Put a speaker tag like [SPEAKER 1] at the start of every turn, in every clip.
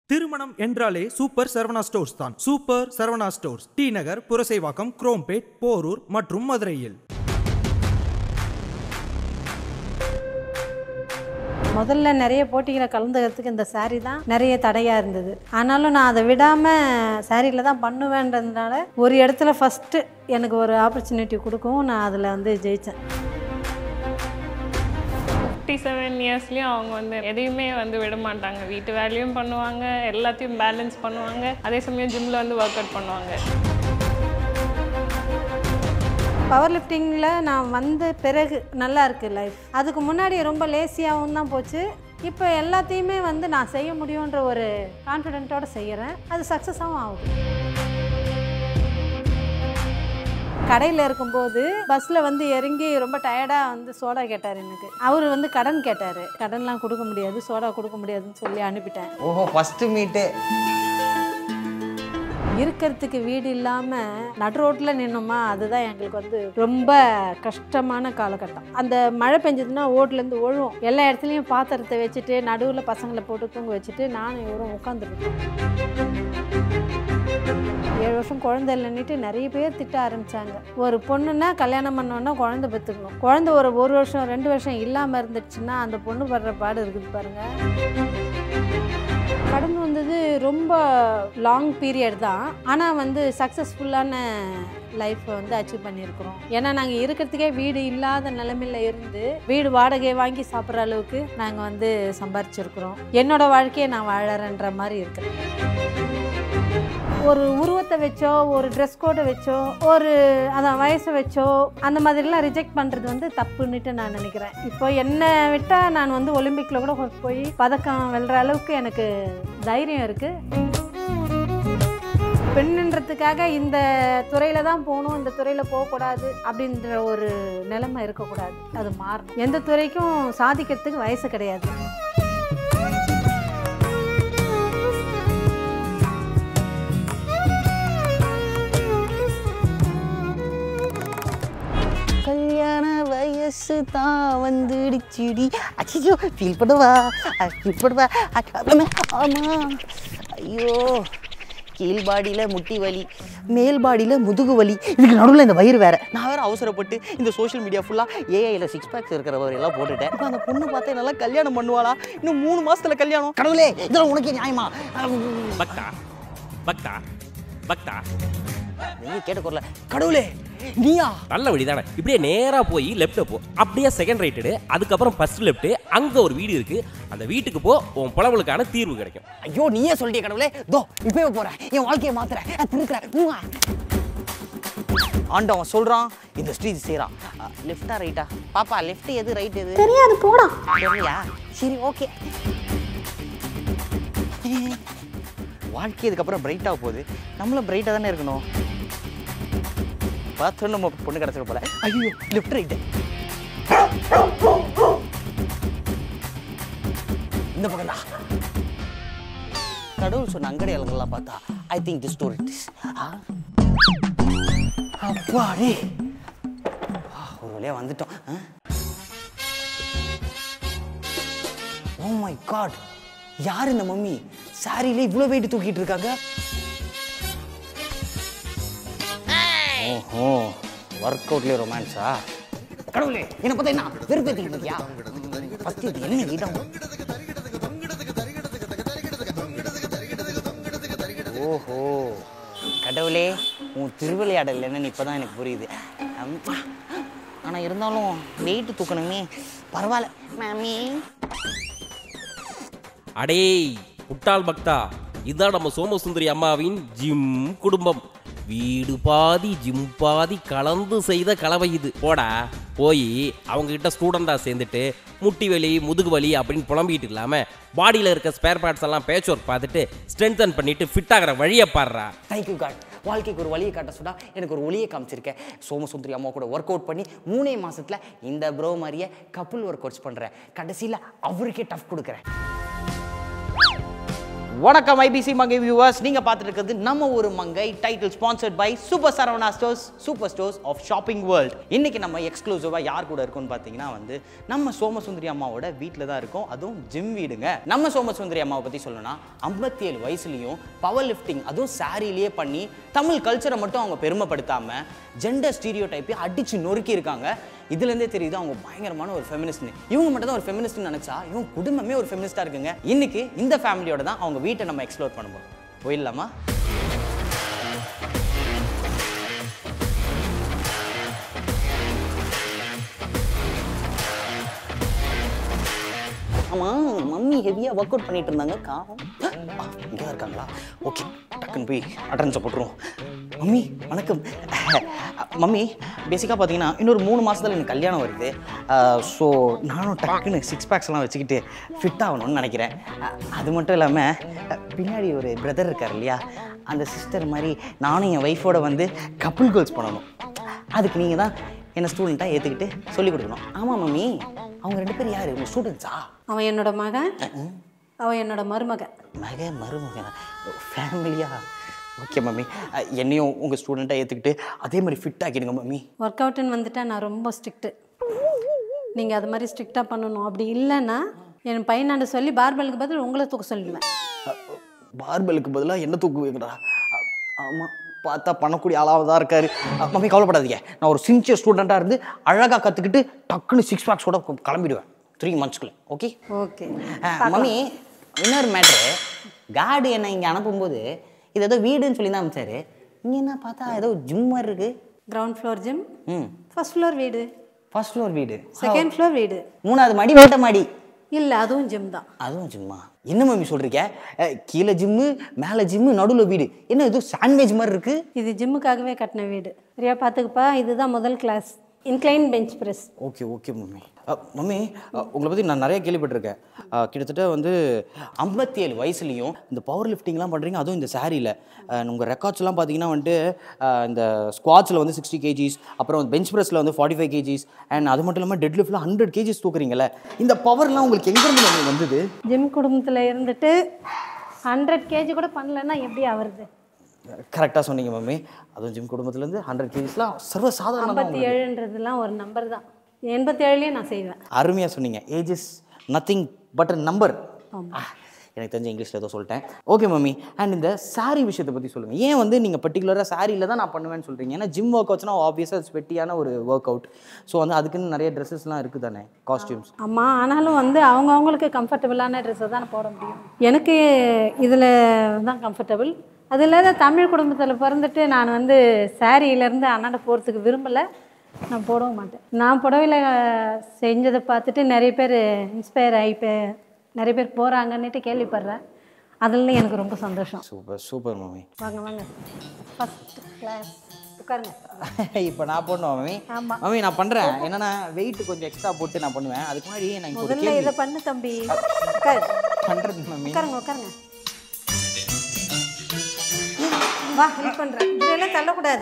[SPEAKER 1] திருமணம் என்றாலே super Saravana stores தான். சூப்பர் சரவணா ஸ்டோர்ஸ் டி நகர், புரசைவாக்கம், குரோம்பேட், போரூர் மற்றும் மதுரையில்.
[SPEAKER 2] முதல்ல நிறைய போட்டிகளை கலந்துக்கிறதுக்கு இந்த சாரீ தான் நிறைய தடையாக இருந்தது. ஆனாலும் நான் அதை விடாமல் சாரியில் தான் பண்ணுவேன்றதுனால ஒரு இடத்துல ஃபஸ்ட்டு எனக்கு ஒரு ஆப்பர்ச்சுனிட்டி கொடுக்கவும் நான் அதில் வந்து ஜெயித்தேன்.
[SPEAKER 3] 57 இயர்ஸ்லேயும் அவங்க எதையுமே விட மாட்டாங்க. வீட்டு வேலையும் பண்ணுவாங்க, எல்லாத்தையும் பேலன்ஸ் பண்ணுவாங்க, அதே சமயம் ஜிம்மில் ஒர்க் அவுட் பண்ணுவாங்க.
[SPEAKER 2] பவர் லிஃப்டிங்கில் நான் வந்த பிறகு நல்லா இருக்குது லைஃப். அதுக்கு முன்னாடி ரொம்ப லேசியாகவும் தான் போச்சு. இப்போ எல்லாத்தையுமே நான் செய்ய முடியுன்ற ஒரு கான்ஃபிடென்ட்டோடு செய்கிறேன். அது சக்ஸஸாகவும் ஆகுது. கடையில் இருக்கும்போது பஸ்ஸில் இறங்கி ரொம்ப டயர்டாக சோடா கேட்டார். எனக்கு அவர் கடன் கேட்டார். கடன்லாம் கொடுக்க முடியாது, சோடா கொடுக்க முடியாதுன்னு சொல்லி அனுப்பிட்டேன்.
[SPEAKER 4] ஓஹோ, ஃபஸ்ட்டு மீட்டு.
[SPEAKER 2] இருக்கிறதுக்கு வீடு இல்லாமல் நடு ரோட்டில் நின்னோமா, அதுதான் எங்களுக்கு ரொம்ப கஷ்டமான காலகட்டம். அந்த மழை பெஞ்சதுன்னா ஓட்லேருந்து ஒழுவும். எல்லா இடத்துலையும் பாத்திரத்தை வச்சுட்டு நடுவில் பசங்களை போட்டு தூங்க வச்சுட்டு நானும் இவரும் உட்காந்துருக்கோம். 7 வருஷம் குழந்தை இல்லைன்னுட்டு நிறைய பேர் திட்ட ஆரம்பித்தாங்க. ஒரு பொண்ணுன்னா கல்யாணம் பண்ணோன்னா குழந்தை பெற்றுக்கணும். குழந்தை ஒரு வருஷம் 2 வருஷம் இல்லாமல் இருந்துச்சுன்னா அந்த பொண்ணு படுற பாடு இருக்குது பாருங்கள். கடந்து வந்தது ரொம்ப லாங் பீரியட் தான். ஆனால் சக்ஸஸ்ஃபுல்லான லைஃப்பை அச்சீவ் பண்ணியிருக்கிறோம். ஏன்னா நாங்கள் இருக்கிறதுக்கே வீடு இல்லாத நிலைமையில் இருந்து வீடு வாடகை வாங்கி சாப்பிட்ற அளவுக்கு நாங்கள் சம்பாரிச்சிருக்கிறோம். என்னோடய வாழ்க்கையை நான் வாழறேன்ற மாதிரி இருக்கிறேன். ஒரு உருவத்தை வச்சோ, ஒரு ட்ரெஸ் கோடை வச்சோ, ஒரு அதான் வயசை வச்சோ அந்த மாதிரிலாம் ரிஜெக்ட் பண்ணுறது தப்புன்னுட்டு நான் நினைக்கிறேன். இப்போ என்னை விட்டால் நான் ஒலிம்பிக்கில் கூட போய் பதக்கம் வெல்ற அளவுக்கு எனக்கு தைரியம் இருக்குது. பெண்ணுன்றதுக்காக இந்த துறையில் தான் போகணும், இந்த துறையில் போகக்கூடாது அப்படின்ற ஒரு நிலைமை இருக்கக்கூடாது. அது மாறணும். எந்த துறைக்கும் சாதிக்கிறதுக்கு வயசு கிடையாது.
[SPEAKER 4] கல்யாண வயசு தான் வந்துடுச்சிடி. அச்சோ, ஃபீல் பண்ணுவா. ஆமாம். ஐயோ, கீழ் பாடியில் முட்டி வலி, மேல் பாடியில் முதுகு வலி, இதுக்கு நடுவில் இந்த வயிறு வேறு. நான் வேறு அவசரப்பட்டு இந்த சோஷியல் மீடியா ஃபுல்லாக ஏஐயில் 6 பேக்ஸ் இருக்கிறவர் எல்லாம் போட்டுட்டேன். இப்போ அந்த பொண்ணு பார்த்தா நல்லா கல்யாணம் பண்ணுவாளா? இன்னும் 3 மாதத்தில் கல்யாணம். கடவுளே, இதெல்லாம் உனக்கே நியாயமா?
[SPEAKER 5] பக்தா பக்தா பக்தா
[SPEAKER 4] நீங்கள் கேட்ட குரல. கடவுளே, நீயா?
[SPEAKER 5] நல்ல வழிதானே. இப்படியே நேரா போய் லெஃப்ட் போ, அப்படியே செகண்ட் ரைட் எடு, அதுக்கப்புறம் ஃபர்ஸ்ட் லெஃப்ட். அங்க ஒரு வீடு இருக்கு, அந்த வீட்டுக்கு போ, உன் புலவலுக்கான தீர்வு கிடைக்கும்.
[SPEAKER 4] ஐயோ, நீயே சொல்லிட்டே கடவுளே. தோ இப்பவே போறேன், என் வாழ்க்கையை மாத்துறேன், திருக்குறேன். ஆண்டவன் சொல்றான், இந்த ஸ்ட்ரீட் செய்யறான். லெஃப்டா ரைட்டா? பாப்பா, லெஃப்ட் எது, ரைட் எது
[SPEAKER 2] தெரியாது, போடா.
[SPEAKER 4] சரியா? சரி, ஓகே. வாழ்க்கை இதுக்கப்புறம் பிரைட்டாக போகுது, நம்மளும் பிரைட்டாக தானே இருக்கணும். பார்த்து நம்ம பொண்ணு கிடச்சிட போல. ஐயோ, லெஃப்ட் ரைட்டு. இந்த பக்கம் தான். கடவுள் சொன்ன அங்கடையாளங்கள்லாம் பார்த்தா I think the story is. அப்பாடி, ஒரு வழியா வந்துட்டோம். ஓ மை காட், யார் இந்த மம்மி சாரியில இவ்வளோ வெயிட் தூக்கிட்டு இருக்காங்க? ஓஹோ, ஒர்க் அவுட்லேயே ரொமான்ஸா? கடவுளே, என்னை பார்த்தா என்ன வெறுப்பேற்றிக்கிட்டு இருக்கியா? ஃபஸ்ட் இது என்ன வீடாகும்? ஓஹோ, கடவுளே, உன் திருவிளையாடல் என்னன்னு இப்போ தான் எனக்கு புரியுது. ஆனால் இருந்தாலும் வெயிட் தூக்கணுமே. பரவாயில்ல மாமி.
[SPEAKER 5] அடே முட்டாள் பக்தா, இதுதான் நம்ம சோமசுந்தரி அம்மாவின் ஜிம் குடும்பம். வீடு பாதி ஜிம் பாதி கலந்து செய்த கலவை இது. போடா, போய் அவங்க கிட்ட ஸ்டூடெண்டா சேர்ந்துட்டு முட்டி வலி முதுகு வலி அப்படின்னு புலம்பிக்கிட்டு இல்லாம பாடியில் இருக்க ஸ்பேர் பார்ட்ஸ் எல்லாம் பேட்ச் ஒர்க் பார்த்துட்டு ஸ்ட்ரென்தன் பண்ணிட்டு ஃபிட் ஆகிற வழியை பாடுறா.
[SPEAKER 4] Thank you God. வாழ்க்கைக்கு ஒரு வழியை காட்ட சொன்னா எனக்கு ஒரு ஒளியை காமிச்சிருக்கேன். சோமசுந்தரி அம்மா கூட ஒர்க் அவுட் பண்ணி 3 மாசத்துல இந்த ப்ரோ மாதிரியே கப்புள் ஒர்க் அவுட்ஸ் பண்றேன். கடைசியில் அவருக்கே டஃப் கொடுக்குறேன். வணக்கம் ஐபிசி மங்கை வியூவர்ஸ், நீங்கள் பார்த்துட்டு இருக்கிறது நம்ம ஒரு மங்கை title sponsored by super Saravana stores, super stores of shopping world. இன்னைக்கு நம்ம எக்ஸ்க்ளூசிவாக யார் கூட இருக்கோம்னு பார்த்தீங்கன்னா நம்ம சோமசுந்தரி அம்மாவோட வீட்டில் தான் இருக்கோம். அதுவும் ஜிம் வீடுங்க. நம்ம சோமசுந்தரி அம்மாவை பற்றி சொல்லணும்னா 57 வயசுலையும் பவர் லிஃப்டிங் அதுவும் சாரிலேயே பண்ணி தமிழ் கல்ச்சரை மட்டும் அவங்க பெருமைப்படுத்தாமல் ஜெண்டர் ஸ்டீரியோ டைப்பை அடித்து நொறுக்கி இருக்காங்க. இதுலேருந்தே தெரியுது அவங்க பயங்கரமான ஒரு ஃபெமினிஸ்ட்னு. இவங்க மட்டும் தான் ஒரு ஃபெமினிஸ்ட்னு நினச்சா இவங்க குடும்பமே ஒரு ஃபெமினிஸ்டாக இருக்குங்க. இன்னைக்கு இந்த ஃபேமிலியோட தான் அவங்க வீட்டை நம்ம எக்ஸ்ப்ளோர் பண்ண போகிறோம். போயிடலாமா? ஆமாம், மம்மி ஹெவியாக ஒர்க் அவுட் பண்ணிட்டு இருந்தாங்க. காணும் இங்கே தான் இருக்காங்களா? ஓகே, டக்குன்னு போய் அட்டன்ஸை போட்டுருவோம். மம்மி வணக்கம். மம்மி பேசிக்காக பார்த்தீங்கன்னா இன்னொரு 3 மாதத்தில் எனக்கு கல்யாணம் வருது. ஸோ நானும் டக்குன்னு 6 பேக்ஸ்லாம் வச்சுக்கிட்டு ஃபிட் ஆகணும்னு நினைக்கிறேன். அது மட்டும் இல்லாமல் பின்னாடி ஒரு பிரதர் இருக்கார் இல்லையா, அந்த சிஸ்டர் மாதிரி நானும் என் ஒய்ஃபோட கப்புள் கோல்ஸ் பண்ணணும். அதுக்கு நீங்கள் தான் என்னை ஸ்டூடெண்ட்டாக ஏற்றுக்கிட்டு சொல்லிக் கொடுக்கணும். ஆமாம் மம்மி, அவங்க 2 பேர் யார்? உங்கள் ஸ்டூடெண்ட்ஸா?
[SPEAKER 2] அவன் என்னோட மகன், அவன் என்னோட மருமகன்.
[SPEAKER 4] மருமகன் ஃபேமிலியா? ஓகே மம்மி, என்னையும் உங்கள் ஸ்டூடெண்ட்டாக ஏற்றுக்கிட்டு அதே மாதிரி ஃபிட் ஆக்கிடுங்க மம்மி.
[SPEAKER 2] ஒர்க் அவுட்டுன்னு வந்துட்டா நான் ரொம்ப ஸ்ட்ரிக்ட்டு. நீங்கள் அது மாதிரி ஸ்ட்ரிக்டாக பண்ணணும். அப்படி இல்லைன்னா என் பையனாண்ட சொல்லி பார்பலுக்கு பதில் உங்களை தூக்க சொல்லிடுவேன்.
[SPEAKER 4] பார்பலுக்கு பதிலாக என்ன தூக்குவீங்கடா? ஆமாம், பார்த்தா பண்ணக்கூடிய ஆளாக தான் இருக்காரு. மம்மி கவலைப்படாதீங்க, நான் ஒரு சின்சியர் ஸ்டூடெண்ட்டாக இருந்து அழகாக கற்றுக்கிட்டு டக்குன்னு 6 பேக்ஸோட கிளம்பிடுவேன் 3 மந்த்ஸ்க்குள்ள. ஓகே
[SPEAKER 2] ஓகே
[SPEAKER 4] மம்மி, இன்னொரு மேட்ரு, கார்டு என்னை இங்கே அனுப்பும்போது இது ஏதோ வீடுன்னு சொல்லி தான் அனுப்பிச்சாரு. இங்கே என்ன பார்த்தா ஏதோ ஜிம் மாதிரி இருக்கு.
[SPEAKER 2] Ground floor gym, first floor வீடு,
[SPEAKER 4] ஃபர்ஸ்ட் ஃப்ளோர் வீடு,
[SPEAKER 2] செகண்ட் ஃப்ளோர் வீடு,
[SPEAKER 4] 3வது மாடி, மொட்டை மாடி.
[SPEAKER 2] இல்லை அதுவும் ஜிம் தான்.
[SPEAKER 4] அதுவும் ஜிம்மா? என்ன மம்மி சொல்கிறீங்க? கீழே ஜிம்மு, மேலே ஜிம்மு, நடுவில் வீடு. என்ன இது சாண்ட்விச் மாதிரி இருக்கு?
[SPEAKER 2] இது ஜிம்முக்காகவே கட்டின வீடு. சரியா பார்த்துக்குப்பா. இதுதான் முதல் class incline bench press.
[SPEAKER 4] Okay okay mummy. Mummy, உங்களை பற்றி நான் நிறைய கேள்விப்பட்டிருக்கேன். கிட்டத்தட்ட 57 வயசுலேயும் இந்த பவர் லிஃப்டிங்லாம் பண்ணுறீங்க, அதுவும் இந்த சாரியில். உங்கள் ரெக்கார்ட்ஸ்லாம் பார்த்தீங்கன்னா இந்த ஸ்குவாட்ஸில் 60 kgs, அப்புறம் பெஞ்ச் ப்ரெஸ்ஸில் 45 kgs, அண்ட் அது மட்டும் இல்லாமல் டெட் லிஃப்ட்டில் 100 kgs தூக்குறீங்களே. இந்த பவர்லாம் உங்களுக்கு எங்கேருந்து வந்தது?
[SPEAKER 2] ஜிம் குடும்பத்தில் இருந்துட்டு 100 kg கூட பண்ணலன்னா எப்படி ஆகுறது?
[SPEAKER 4] கரெக்டாக சொன்னீங்க மம்மி. அதுவும் ஜிம் குடும்பத்துலேருந்து 100 kgsலாம் சர்வசாதாரண.
[SPEAKER 2] 57ன்றதுலாம் ஒரு நம்பர் தான். 87லேயே நான் செய்வேன்.
[SPEAKER 4] அருமையாக சொன்னீங்க. Age is nothing but a number. எனக்கு தெரிஞ்ச இங்கிலீஷில் ஏதோ சொல்லிட்டேன். ஓகே மம்மி, அண்ட் இந்த சாரீ விஷயத்தை பற்றி சொல்லுங்கள். ஏன் நீங்கள் பர்டிகுலராக சாரியில் தான் நான் பண்ணுவேன்னு சொல்கிறீங்க? ஏன்னா ஜிம் ஒர்க் அவுட்ஸ்னா ஆப்வியஸாக ஸ்வெட்டியான ஒரு ஒர்க் அவுட். ஸோ அதுக்குன்னு நிறைய ட்ரெஸ்ஸஸ்லாம் இருக்குது தானே, காஸ்டியூம்ஸ்.
[SPEAKER 2] ஆமாம், ஆனாலும் அவங்கவுங்களுக்கு கம்ஃபர்டபுளான ட்ரெஸ்ஸை தான் போட முடியும். எனக்கு இதில் தான் கம்ஃபர்டபுள். அது இல்லாத தமிழ் குடும்பத்தில் பிறந்துட்டு நான் சாரியிலேருந்து அண்ணாண்ட போகிறதுக்கு விரும்பலை. நான் போடவும் மாட்டேன். நான் புடவையில் செஞ்சதை பார்த்துட்டு நிறைய பேர் இன்ஸ்பயர் ஆகி நிறைய பேர் போகிறாங்கன்னுட்டு கேள்விப்படுறேன். அதில் எனக்கு ரொம்ப சந்தோஷம்.
[SPEAKER 4] Super super mummy.
[SPEAKER 2] வாங்க வாங்க, ஃபர்ஸ்ட் கிளாஸ் உட்காருங்க.
[SPEAKER 4] இப்போ நான் பண்ணுவேன் மம்மி.
[SPEAKER 2] ஆமாம்
[SPEAKER 4] மம்மி, நான் பண்ணுறேன். என்னன்னா வெயிட் கொஞ்சம் எக்ஸ்ட்ரா போட்டு நான் பண்ணுவேன். அதுக்கு முன்னாடி நான்
[SPEAKER 2] முதல்ல இதை பண்ணு தம்பி. உட்காரு.
[SPEAKER 4] பண்ணுறது மம்மி.
[SPEAKER 2] உட்காருங்க உட்காருங்க. வா, ஹெல்ப் பண்ணுறேன். இதெல்லாம் தள்ளக்கூடாது.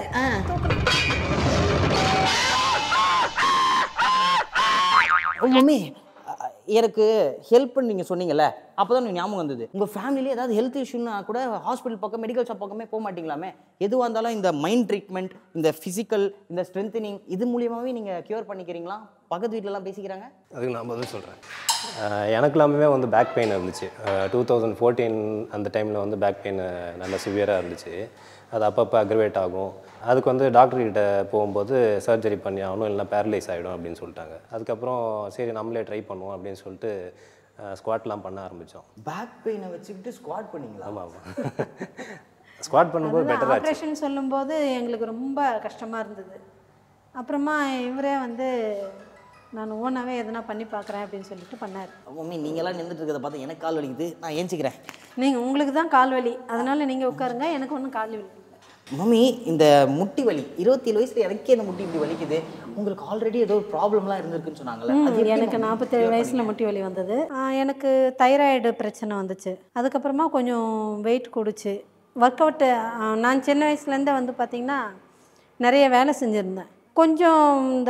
[SPEAKER 4] மம்மி, எனக்கு ஹெல்ப் நீங்கள் சொன்னீங்கல்ல, அப்போ தான் ஞாபகம் வந்தது. உங்கள் ஃபேமிலியே ஏதாவது ஹெல்த் இஷ்யூன்னா கூட ஹாஸ்பிட்டல் பக்கம், மெடிக்கல் ஷாப் பக்கமே போக மாட்டீங்களாமே? எதுவாக இருந்தாலும் இந்த மைண்ட் ட்ரீட்மெண்ட், இந்த ஃபிசிக்கல், இந்த ஸ்ட்ரென்தனிங், இது மூலியமாகவே நீங்கள் க்யூர் பண்ணிக்கிறீங்களா? பக்கத்து வீட்டிலலாம் பேசிக்கிறாங்க.
[SPEAKER 6] அதுக்கு நான் பதில் சொல்கிறேன். எனக்கு எல்லாமே பேக் பெயின் இருந்துச்சு. 2014 அந்த டைமில் பேக் பெயின் நல்ல சிவியராக இருந்துச்சு. அது அப்பப்போ அக்ரிவேட் ஆகும். அதுக்கு டாக்டர்கிட்ட போகும்போது சர்ஜரி பண்ணி ஆகணும், இல்லைனா பேரலைஸ் ஆகிடும் அப்படின்னு சொல்லிட்டாங்க. அதுக்கப்புறம் சரி நம்மளே ட்ரை பண்ணுவோம் அப்படின்னு சொல்லிட்டு ஸ்குவாட்லாம் பண்ண ஆரம்பித்தோம்.
[SPEAKER 4] பேக் பெயினை வச்சுக்கிட்டு ஸ்குவாட் பண்ணிங்களா?
[SPEAKER 6] ஆமாம் ஆமாம். ஸ்குவாட் பண்ணும்போது பெட்டர் ஆச்சு.
[SPEAKER 2] ஆப்ரேஷன் சொல்லும்போது எங்களுக்கு ரொம்ப கஷ்டமாக இருந்தது. அப்புறமா இவரே நான் ஓனாகவே எதனா பண்ணி பார்க்குறேன் அப்படின்னு சொல்லிட்டு பண்ணார்.
[SPEAKER 4] மம்மி, நீங்களாம் நின்றுட்டு இருக்கிறத பார்த்தா எனக்கு கால் வலிக்குது. நான் ஏஞ்சிக்கிறேன்.
[SPEAKER 2] உங்களுக்கு தான் கால் வலி, அதனால் நீங்கள் உட்காருங்க. எனக்கு ஒன்றும் கால் வலி இல்லை.
[SPEAKER 4] மம்மி, இந்த முட்டி வலி 27 வயசுல எனக்கே இந்த முட்டி இப்படி வலிக்குது. உங்களுக்கு ஆல்ரெடி ஏதோ ஒரு ப்ராப்ளம்லாம் இருந்திருக்குன்னு சொன்னாங்கல்ல?
[SPEAKER 2] எனக்கு 47 வயசில் முட்டி வலி வந்தது. எனக்கு தைராய்டு பிரச்சனை வந்துச்சு. அதுக்கப்புறமா கொஞ்சம் வெயிட் கூடுச்சு. ஒர்க் அவுட்டு நான் சின்ன வயசுலேருந்தே பார்த்திங்கன்னா நிறைய வேலை செஞ்சுருந்தேன். கொஞ்சம் இந்த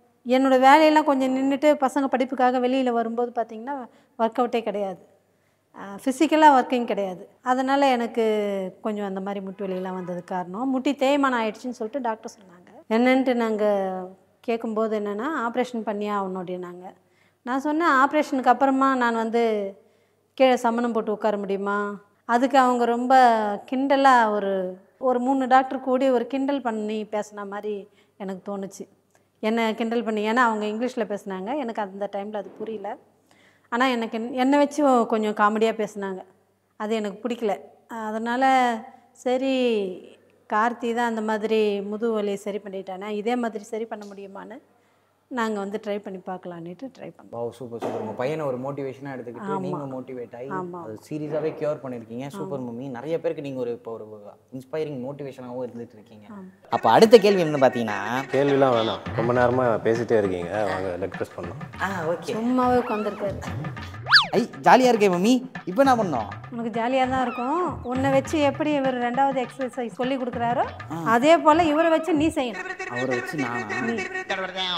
[SPEAKER 2] என்னோடய வேலையெல்லாம் கொஞ்சம் நின்றுட்டு பசங்க படிப்புக்காக வெளியில் வரும்போது பார்த்திங்கன்னா ஒர்க் அவுட்டே கிடையாது. ஃபிசிக்கலாக ஒர்க்கிங் கிடையாது. அதனால் எனக்கு கொஞ்சம் அந்த மாதிரி முட்டி வலியெல்லாம் வந்தது காரணம் முட்டி தேய்மானம் ஆயிடுச்சுன்னு சொல்லிட்டு டாக்டர் சொன்னாங்க. என்னன்ட்டு நாங்கள் கேட்கும்போது என்னென்னா ஆப்ரேஷன் பண்ணியே ஆகணும் அப்படின்னாங்க. நான் சொன்னேன் ஆப்ரேஷனுக்கு அப்புறமா நான் வந்து கீழே சமணம் போட்டு உட்கார முடியுமா? அதுக்கு அவங்க ரொம்ப கிண்டலாக ஒரு 3 டாக்டர் கூடி ஒரு கிண்டல் பண்ணி பேசின மாதிரி எனக்கு தோணுச்சு. என்னை கிண்டல் பண்ணி, ஏன்னா அவங்க இங்கிலீஷில் பேசுனாங்க, எனக்கு அந்த டைமில் அது புரியல. ஆனால் என்னை வச்சு கொஞ்சம் காமெடியாக பேசுனாங்க. அது எனக்கு பிடிக்கல. அதனால் சரி கார்த்தி தான் அந்த மாதிரி முதுகு வலியை சரி பண்ணிட்டானே, இதே மாதிரி சரி பண்ண முடியுமான்னு நாங்கள் வந்து ட்ரை பண்ணி பார்க்கலான்ட்டு ட்ரை பண்ணோம்.
[SPEAKER 4] Wow super super. உங்கள் பையனை ஒரு மோட்டிவேஷனாக எடுத்துக்கிட்டு நீங்கள் மோட்டிவேட் ஆகி அது சீரியஸாகவே க்யூர் பண்ணியிருக்கீங்க. Super mummy. நிறைய பேருக்கு நீங்கள் இப்போ ஒரு இன்ஸ்பைரிங் மோட்டிவேஷனாகவும் இருந்துட்டு இருக்கீங்க. அப்போ அடுத்த கேள்வி என்ன பார்த்தீங்கன்னா,
[SPEAKER 6] கேள்விலாம் வேணாம், ரொம்ப நேரமாக பேசிகிட்டே இருக்கீங்க, வாங்க லெக் ப்ரெஸ் பண்ணோம்.
[SPEAKER 2] ஓகே. சும்மாவே உட்காந்துருக்காரு.
[SPEAKER 4] ஜாலியாக இருக்கே மம்மி. இப்போ என்ன பண்ணோம்?
[SPEAKER 2] உனக்கு ஜாலியாக தான் இருக்கும். உன்னை வச்சு எப்படி இவர் 2வது எக்ஸசைஸ் சொல்லி கொடுக்குறாரோ அதே போல் இவரை வச்சு நீ செய்யணும்.
[SPEAKER 4] அவரை வச்சு நானா?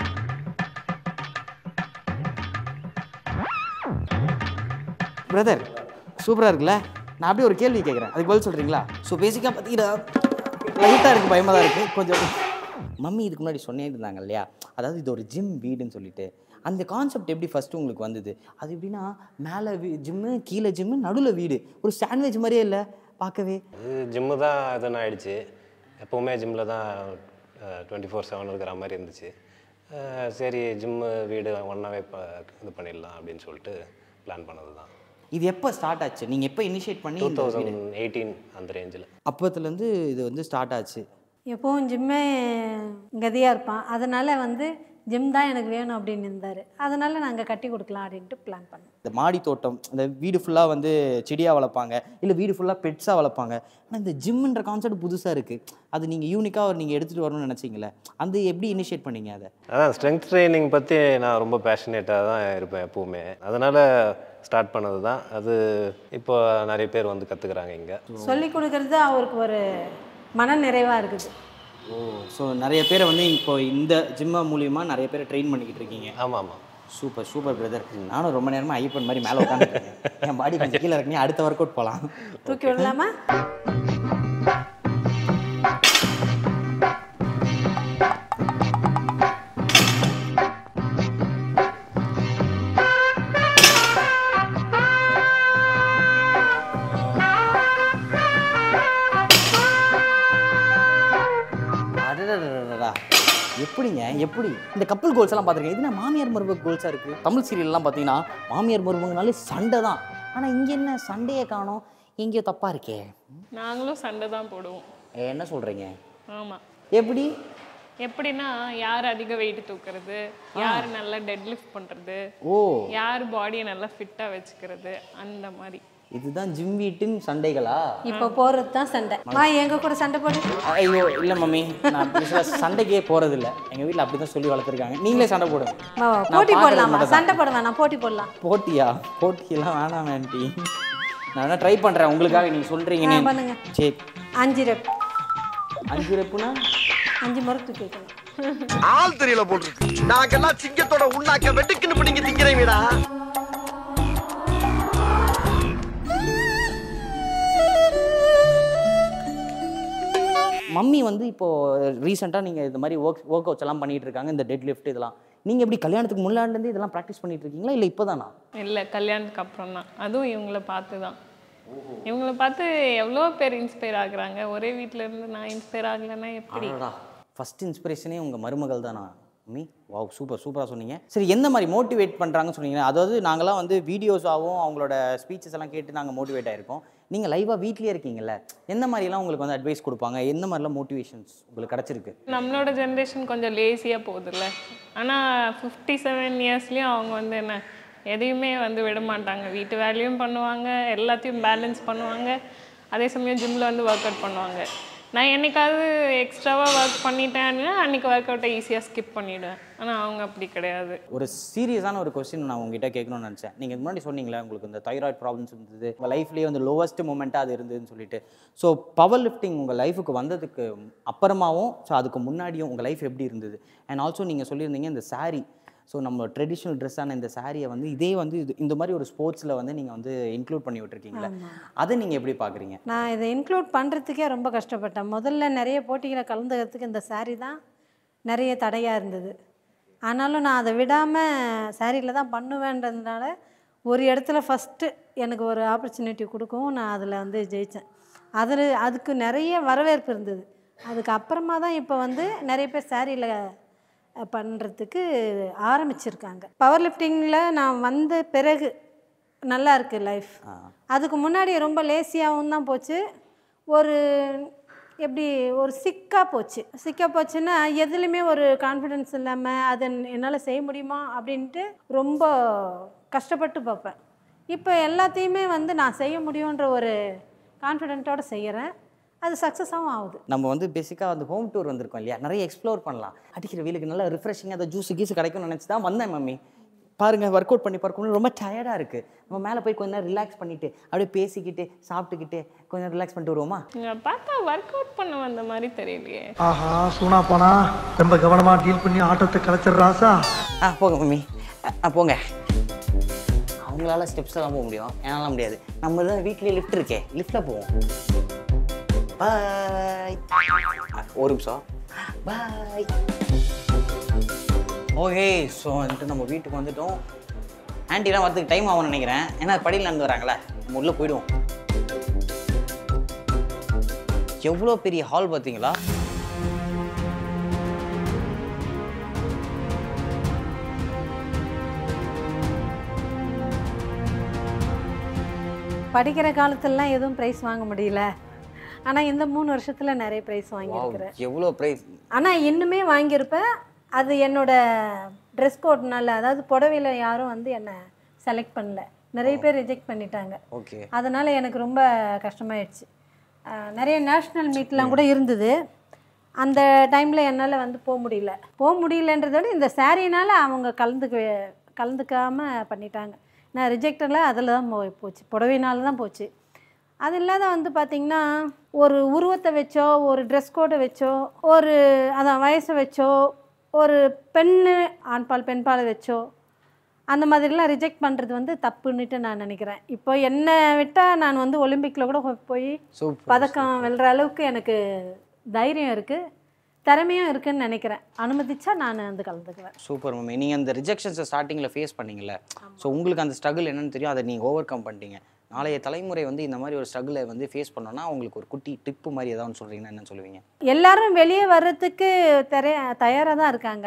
[SPEAKER 4] பிரதர் சூப்பராக இருக்குல்ல. நான் அப்படியே ஒரு கேள்வி கேட்குறேன், அதுக்கு பதில் சொல்கிறீங்களா? ஸோ பேசிக்காக பார்த்தீங்கன்னா லைட்டாக இருக்குது, பயமாக தான் இருக்குது கொஞ்சம். மம்மி இதுக்கு முன்னாடி சொன்னே இருந்தாங்க இல்லையா, அதாவது இது ஒரு ஜிம் வீடுன்னு சொல்லிட்டு, அந்த கான்செப்ட் எப்படி ஃபஸ்ட்டு உங்களுக்கு வந்தது? அது எப்படின்னா மேலே ஜிம்மு, கீழே ஜிம்மு, நடுவில் வீடு, ஒரு சாண்ட்விச் மாதிரியே இல்லை பார்க்கவே.
[SPEAKER 6] ஜிம்மு தான் இதுன்னு ஆயிடுச்சு. எப்போவுமே ஜிம்மில் தான் 24/7 இருக்கிற மாதிரி இருந்துச்சு. சரி ஜிம்மு வீடு ஒன்றாவே இப்போ இது பண்ணிடலாம் அப்படின்னு சொல்லிட்டு பிளான் பண்ணது தான்.
[SPEAKER 4] இது எப்போ ஸ்டார்ட் ஆச்சு? நீங்கள் எப்போ இனிஷியேட் பண்ணி?
[SPEAKER 6] 2018 அந்த ரேஞ்சில்.
[SPEAKER 4] அப்போத்துலேருந்து இது வந்து ஸ்டார்ட் ஆச்சு.
[SPEAKER 2] எப்போவும் ஜிம்மே கதியாக இருப்பான், அதனால் வந்து ஜிம் தான் எனக்கு வேணும் அப்படின்னு இருந்தார். அதனால் நாங்கள் கட்டி கொடுக்கலாம் அப்படின்ட்டு பிளான் பண்ணோம்.
[SPEAKER 4] இந்த மாடி தோட்டம், இந்த வீடு ஃபுல்லாக வந்து செடியாக வளர்ப்பாங்க, இல்லை வீடு ஃபுல்லாக பெட்ஸாக வளர்ப்பாங்க. ஆனால் இந்த ஜிம்முன்ற கான்செப்ட் புதுசாக இருக்குது. அது நீங்கள் யூனிக்காக நீங்கள் எடுத்துகிட்டு வரணும்னு நினச்சிங்களே, அது எப்படி இனிஷியேட் பண்ணீங்க? அதை
[SPEAKER 6] அதான் ஸ்ட்ரென்த் ட்ரைனிங் பற்றி நான் ரொம்ப பேஷனேட்டாக தான் இருப்பேன் எப்போவுமே. அதனால் ஸ்டார்ட் பண்ணது தான் அது. இப்போ நிறைய பேர் வந்து கற்றுக்குறாங்க இங்கே.
[SPEAKER 2] சொல்லி கொடுக்குறது அவருக்கு ஒரு மன நிறைவாக இருக்குது.
[SPEAKER 4] ஓ, ஸோ நிறைய பேரை வந்து இப்போ இந்த ஜிம்மை மூலியமாக நிறைய பேரை ட்ரெயின் பண்ணிக்கிட்டு இருக்கீங்க.
[SPEAKER 6] ஆமாம் ஆமாம்.
[SPEAKER 4] Super super brother. நானும் ரொம்ப நேரமாக ஐப்பன் மாதிரி மேலே உட்காந்துருக்கேன். என் பாடி கொஞ்சம் கீழே இருக்கீங்க, அடுத்த ஒர்க் அவுட் போகலாம்.
[SPEAKER 2] தூக்கி விடலாமா?
[SPEAKER 4] எப்படிங்க எப்படி இந்த கப்பல் கோல்ஸ் எல்லாம் பார்த்துருக்கேன். இது நான் மாமியார் மருமக கோல்ஸாக இருக்குது. தமிழ் சீரியல்லாம் பார்த்தீங்கன்னா மாமியார் மருமகனாலே சண்டை தான். ஆனால் இங்கே என்ன சண்டையை காணோம், எங்கேயோ தப்பாக இருக்கே.
[SPEAKER 3] நாங்களும் சண்டை தான் போடுவோம்.
[SPEAKER 4] என்ன சொல்கிறீங்க?
[SPEAKER 3] ஆமாம்.
[SPEAKER 4] எப்படின்னா
[SPEAKER 3] யார் அதிக வெயிட் தூக்குறது, யார் நல்லா டெட் லிஃப்ட் பண்ணுறது, யார் பாடியை நல்லா ஃபிட்டாக வச்சுக்கிறது, அந்த மாதிரி.
[SPEAKER 4] இதுதான் ஜிம் வீட்டின் சண்டைகளா?
[SPEAKER 2] இப்போ போகிறது தான் சண்டை. எங்கள் கூட சண்டை போடு.
[SPEAKER 4] ஐயோ இல்லை மம்மி, நான் சண்டைக்கே போகிறது இல்லை. எங்கள் வீட்டில் அப்படி தான் சொல்லி வளர்த்துருக்காங்க. நீங்களே சண்டை போடுங்க.
[SPEAKER 2] போட்டி போடலாமா? சண்டை போட வேணாம், போட்டி போடலாம்.
[SPEAKER 4] போட்டியா? போட்டியெல்லாம் வேணாம் ஆண்டி. நான் வேணா ட்ரை பண்ணுறேன் உங்களுக்காக. நீங்கள் சொல்கிறீங்கன்னு
[SPEAKER 2] பண்ணுங்க.
[SPEAKER 4] சரி
[SPEAKER 2] 5 ரெப்.
[SPEAKER 4] 5 ரெப்புனா
[SPEAKER 2] 5 முறை தூக்கி வைக்கணும்.
[SPEAKER 7] ஆள் தெரியல போட்டுருக்கு. நாங்கெல்லாம் சிங்கத்தோட உண்ணாக்க வெட்டுக்குன்னு பிடிங்க திங்கிறீங்கடா.
[SPEAKER 4] மம்மி வந்து இப்போது ரீசெண்டாக நீங்கள் இந்த மாதிரி ஒர்க் அவுட்ஸ் எல்லாம் பண்ணிகிட்டு இருக்காங்க, இந்த டெட் லிஃப்ட் இதெல்லாம். நீங்கள் எப்படி கல்யாணத்துக்கு முன்னாடிலேருந்து இதெல்லாம் ப்ராக்டிஸ் பண்ணிட்டு இருக்கீங்களா, இல்லை இப்போ தானா?
[SPEAKER 3] இல்லை, கல்யாணத்துக்கு அப்புறம் தான். அதுவும் இவங்கள பார்த்து தான். இவங்கள பார்த்து எவ்வளோ பேர் இன்ஸ்பயர் ஆகுறாங்க. ஒரே வீட்டில் இருந்து நான் இன்ஸ்பயர் ஆகலைன்னா எப்படி?
[SPEAKER 4] ஃபஸ்ட் இன்ஸ்பிரேஷனே உங்கள் மருமகள் தானா மம்மி? வாவ் சூப்பர் சூப்பராக சொன்னீங்க. சரி, எந்த மாதிரி மோட்டிவேட் பண்ணுறாங்கன்னு சொன்னீங்க. அதாவது நாங்களாம் வந்து வீடியோஸாகவும் அவங்களோட ஸ்பீச்சஸ் எல்லாம் கேட்டு நாங்கள் மோட்டிவேட் ஆகிருக்கோம். நீங்கள் லைவாக வீட்லேயே இருக்கீங்கல்ல, எந்த மாதிரிலாம் உங்களுக்கு வந்து அட்வைஸ் கொடுப்பாங்க, எந்த மாதிரிலாம் மோட்டிவேஷன்ஸ் உங்களுக்கு கிடச்சிருக்கு?
[SPEAKER 3] நம்மளோட ஜென்ரேஷன் கொஞ்சம் லேசியாக போகுதுல்ல. ஆனால் 57 இயர்ஸ்லேயும் அவங்க வந்து என்ன எதையுமே வந்து விட மாட்டாங்க. வீட்டு வேலையும் பண்ணுவாங்க, எல்லாத்தையும் பேலன்ஸ் பண்ணுவாங்க. அதே சமயம் ஜிம்மில் வந்து ஒர்க் அவுட் பண்ணுவாங்க. நான் என்னைக்காவது எக்ஸ்ட்ராவாக ஒர்க் பண்ணிட்டேன்னா அன்றைக்கி ஒர்க் அவுட்டை ஈஸியாக ஸ்கிப் பண்ணிவிடுவேன். ஆனால் அவங்க அப்படி கிடையாது.
[SPEAKER 4] ஒரு சீரியஸான ஒரு கொஸ்டின் நான் உங்ககிட்ட கேட்கணும்னு நினச்சேன். நீங்கள் முன்னாடி சொன்னீங்களே உங்களுக்கு இந்த தைராய்டு ப்ராப்ளம்ஸ் இருந்தது, உங்கள் லைஃப்லேயே வந்து லோவஸ்ட் மூமெண்ட்டாக அது இருந்ததுன்னு சொல்லிட்டு. ஸோ பவர் லிஃப்டிங் உங்கள் லைஃபுக்கு வந்ததுக்கு அப்புறமாவும், ஸோ அதுக்கு முன்னாடியும் உங்கள் லைஃப் எப்படி இருந்தது? அண்ட் ஆல்சோ நீங்கள் சொல்லியிருந்தீங்க இந்த சாரீ ஸோ நம்ம ட்ரெடிஷ்னல் ட்ரெஸ்ஸான இந்த சாரியை வந்து இதே வந்து இந்த மாதிரி ஒரு ஸ்போர்ட்ஸில் வந்து நீங்கள் வந்து இன்க்ளூட் பண்ணி விட்டுருக்கீங்களா, அதை நீங்கள் எப்படி பார்க்குறீங்க?
[SPEAKER 2] நான் இதை இன்க்ளூட் பண்ணுறதுக்கே ரொம்ப கஷ்டப்பட்டேன். முதல்ல நிறைய போட்டிகளை கலந்துக்கிறதுக்கு இந்த சாரீ தான் நிறைய தடையாக இருந்தது. ஆனாலும் நான் அதை விடாமல் சாரியில் தான் பண்ணுவேன்றதுனால ஒரு இடத்துல ஃபஸ்ட்டு எனக்கு ஒரு ஆப்பர்ச்சுனிட்டி கொடுக்கவும் நான் அதில் வந்து ஜெயித்தேன். அதுக்கு நிறைய வரவேற்பு இருந்தது. அதுக்கப்புறமா தான் இப்போ வந்து நிறைய பேர் சாரியில் பண்ணுறதுக்கு ஆரம்பிச்சிருக்காங்க. பவர் லிஃப்டிங்கில் நான் வந்த பிறகு நல்லா இருக்குது லைஃப். அதுக்கு முன்னாடி ரொம்ப லேசியாகவும் தான் போச்சு. ஒரு எப்படி ஒரு சிக்காக போச்சுன்னா எதுலேயுமே ஒரு கான்ஃபிடென்ஸ் இல்லாமல் அதை என்னால் செய்ய முடியுமா அப்படின்ட்டு ரொம்ப கஷ்டப்பட்டு பார்ப்பேன். இப்போ எல்லாத்தையுமே வந்து நான் செய்ய முடியுன்ற ஒரு கான்ஃபிடென்ட்டோடு செய்கிறேன். அது சக்ஸஸாகவும் ஆகுது.
[SPEAKER 4] நம்ம வந்து பேசிக்காக வந்து ஹோம் டூர் வந்திருக்கோம் இல்லையா, நிறைய எக்ஸ்ப்ளோர் பண்ணலாம். அடிக்கிற வீலுக்கு நல்லா ரிஃப்ரெஷிங்காக அதை ஜூஸு கீஸு கிடைக்கும்னு நினச்சி தான் வந்தேன் மம்மி. பாருங்கள், ஒர்க் அவுட் பண்ணி பார்க்கணும், ரொம்ப டயர்டாக இருக்குது. நம்ம மேலே போய் கொஞ்ச நேரம் ரிலாக்ஸ் பண்ணிவிட்டு அப்படியே பேசிக்கிட்டு சாப்பிட்டுக்கிட்டு கொஞ்சம் ரிலாக்ஸ் பண்ணிட்டு வருவோமா?
[SPEAKER 3] பார்த்தா ஒர்க் அவுட் பண்ண வந்த மாதிரி தெரியலையே.
[SPEAKER 7] ஆஹா, சூனா போனா ரொம்ப கவனமாக டீல் பண்ணி ஆட்டத்தை கலைச்சிடுறாசா.
[SPEAKER 4] போங்க மம்மி, போங்க. அவங்களால ஸ்டெப்ஸில் தான் போக முடியும், என்னால் முடியாது. நம்ம தான் வீட்லேயே லிஃப்ட் இருக்கே, லிஃப்ட்டில் போவோம். பாய். ஒரு நிமிஷம். பாய். ஓகே, ஸோ வந்துட்டு நம்ம வீட்டுக்கு வந்துட்டோம். ஆண்டிலாம் வரதுக்கு டைம் ஆகும்னு நினைக்கிறேன். ஏன்னா படியில் நடந்து வராங்களே, நம்ம உள்ளே போயிடுவோம். எவ்வளோ பெரிய ஹால் பார்த்தீங்களா?
[SPEAKER 2] படிக்கிற காலத்துலலாம் எதுவும் ப்ரைஸ் வாங்க முடியல. ஆனால் இந்த 3 வருஷத்தில் நிறைய ப்ரைஸ் வாங்கியிருக்கிறேன்.
[SPEAKER 4] எவ்வளோ ப்ரைஸ்? ஆனால்
[SPEAKER 2] இன்னுமே வாங்கியிருப்பேன். அது என்னோடய ட்ரெஸ் கோட்னால, அதாவது புடவையில் யாரும் வந்து என்னை செலக்ட் பண்ணல, நிறைய பேர் ரிஜெக்ட் பண்ணிட்டாங்க.
[SPEAKER 4] ஓகே.
[SPEAKER 2] அதனால் எனக்கு ரொம்ப கஷ்டமாயிடுச்சு. நிறைய நேஷ்னல் மீட்லாம் கூட இருந்தது. அந்த டைமில் என்னால் வந்து போக முடியலன்றதோட இந்த சாரினால் அவங்க கலந்துக்காமல் பண்ணிட்டாங்க. நான் ரிஜெக்டெல்லாம் அதில் தான் போச்சு, புடவைனால தான் போச்சு. அது இல்லாத வந்து பார்த்திங்கன்னா ஒரு உருவத்தை வச்சோ, ஒரு ட்ரெஸ் கோடை வச்சோ, ஒரு அதான் வயசை வச்சோ, ஒரு ஆண்பால் பெண்பாலை வச்சோ அந்த மாதிரிலாம் ரிஜெக்ட் பண்ணுறது வந்து தப்புன்னுட்டு நான் நினைக்கிறேன். இப்போ என்னை விட்டால் நான் வந்து ஒலிம்பிக்கில் கூட போய் பதக்கம் வெல்கிற அளவுக்கு எனக்கு தைரியம் இருக்குது, திறமையும் இருக்குதுன்னு நினைக்கிறேன். அனுமதிச்சா நான் வந்து கலந்துக்குவேன்.
[SPEAKER 4] Super mummy. நீங்கள் அந்த ரிஜெக்ஷன்ஸை ஸ்டார்டிங்கில் ஃபேஸ் பண்ணிங்களே, ஸோ உங்களுக்கு அந்த ஸ்ட்ரகிள் என்னென்னு தெரியும், அதை நீங்கள் ஓவர் கம் பண்ணிட்டீங்க. நாளைய தலைமுறை வந்து இந்த மாதிரி ஒரு ஸ்ட்ரகிளை வந்து ஃபேஸ் பண்ணோன்னா உங்களுக்கு ஒரு குட்டி டிப்பு மாதிரி ஏதாவது சொல்கிறீங்கன்னா என்ன சொல்லுவீங்க?
[SPEAKER 2] எல்லாரும் வெளியே வர்றதுக்கு தயாராக தான் இருக்காங்க.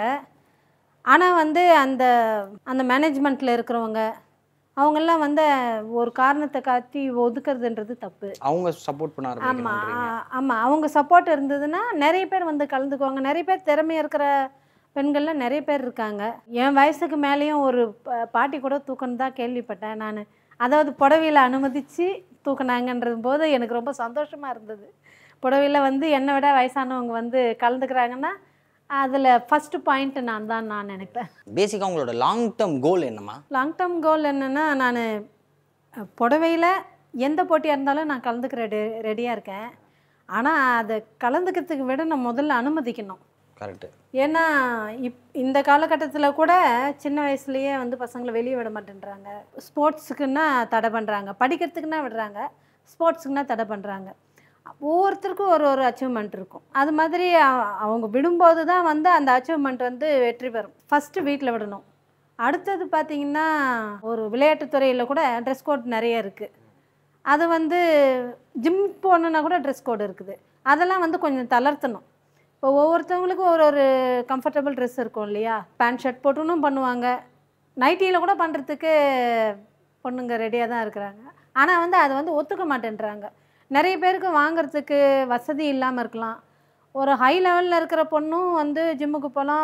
[SPEAKER 2] ஆனால் வந்து அந்த மேனேஜ்மெண்ட்டில் இருக்கிறவங்க அவங்கெல்லாம் வந்து ஒரு காரணத்தை காட்டி ஒதுக்குறதுன்றது தப்பு.
[SPEAKER 4] அவங்க சப்போர்ட் பண்ண ஆரம்பிக்கிறாங்க.
[SPEAKER 2] ஆமாம், அவங்க சப்போர்ட் இருந்ததுன்னா நிறைய பேர் வந்து கலந்துக்குவாங்க. நிறைய பேர் திறமை இருக்கிற பெண்கள்லாம் நிறைய பேர் இருக்காங்க. என் வயசுக்கு மேலேயும் ஒரு பாட்டி கூட தூக்கணும் தான் கேள்விப்பட்டேன் நான். அதாவது புடவையில் அனுமதித்து தூக்கினாங்கன்றது போது எனக்கு ரொம்ப சந்தோஷமாக இருந்தது. புடவையில் வந்து என்னை விட வயசானவங்க வந்து கலந்துக்கிறாங்கன்னா அதில் ஃபஸ்ட்டு பாயிண்ட்டு நான் நினைப்பேன்.
[SPEAKER 4] பேசிக்காக உங்களோட லாங் டேர்ம் கோல் என்னம்மா?
[SPEAKER 2] லாங் டேர்ம் கோல் என்னென்னா, நான் புடவையில் எந்த போட்டியாக இருந்தாலும் நான் கலந்துக்கிற ரெடியாக இருக்கேன். ஆனால் அதை கலந்துக்கிறதுக்கு விட நான் முதல்ல அனுமதிக்கணும்.
[SPEAKER 4] கரெக்டு.
[SPEAKER 2] ஏன்னா இந்த காலகட்டத்தில் கூட சின்ன வயசுலேயே வந்து பசங்களை வெளியே விட மாட்டேன்றாங்க. ஸ்போர்ட்ஸுக்குன்னா தடை பண்ணுறாங்க, படிக்கிறதுக்குன்னா விடுறாங்க, ஸ்போர்ட்ஸுக்குன்னா தடை பண்ணுறாங்க. ஒவ்வொருத்தருக்கும் ஒரு அச்சீவ்மெண்ட் இருக்கும். அது மாதிரி அவங்க விடும்போது தான் வந்து அந்த அச்சீவ்மெண்ட் வந்து வெற்றி பெறும். ஃபஸ்ட்டு வீட்டில் விடணும். அடுத்தது பார்த்திங்கன்னா ஒரு விளையாட்டுத்துறையில் கூட ட்ரெஸ் கோட் நிறைய இருக்குது. அது வந்து ஜிம் போகணுன்னா கூட ட்ரெஸ் கோடு இருக்குது. அதெல்லாம் வந்து கொஞ்சம் தளர்த்தணும். இப்போ ஒவ்வொருத்தவங்களுக்கும் ஒரு கம்ஃபர்டபுள் ட்ரெஸ் இருக்கும் இல்லையா, பேண்ட் ஷர்ட் போட்டுன்னு பண்ணுவாங்க. நைட்டியில் கூட பண்ணுறதுக்கு பொண்ணுங்க ரெடியாக தான் இருக்கிறாங்க. ஆனால் வந்து அதை வந்து ஒத்துக்க மாட்டேன்றாங்க. நிறைய பேருக்கு வாங்கிறதுக்கு வசதி இல்லாமல் இருக்கலாம். ஒரு ஹை லெவலில் இருக்கிற பொண்ணும் வந்து ஜிம்முக்கு போகலாம்.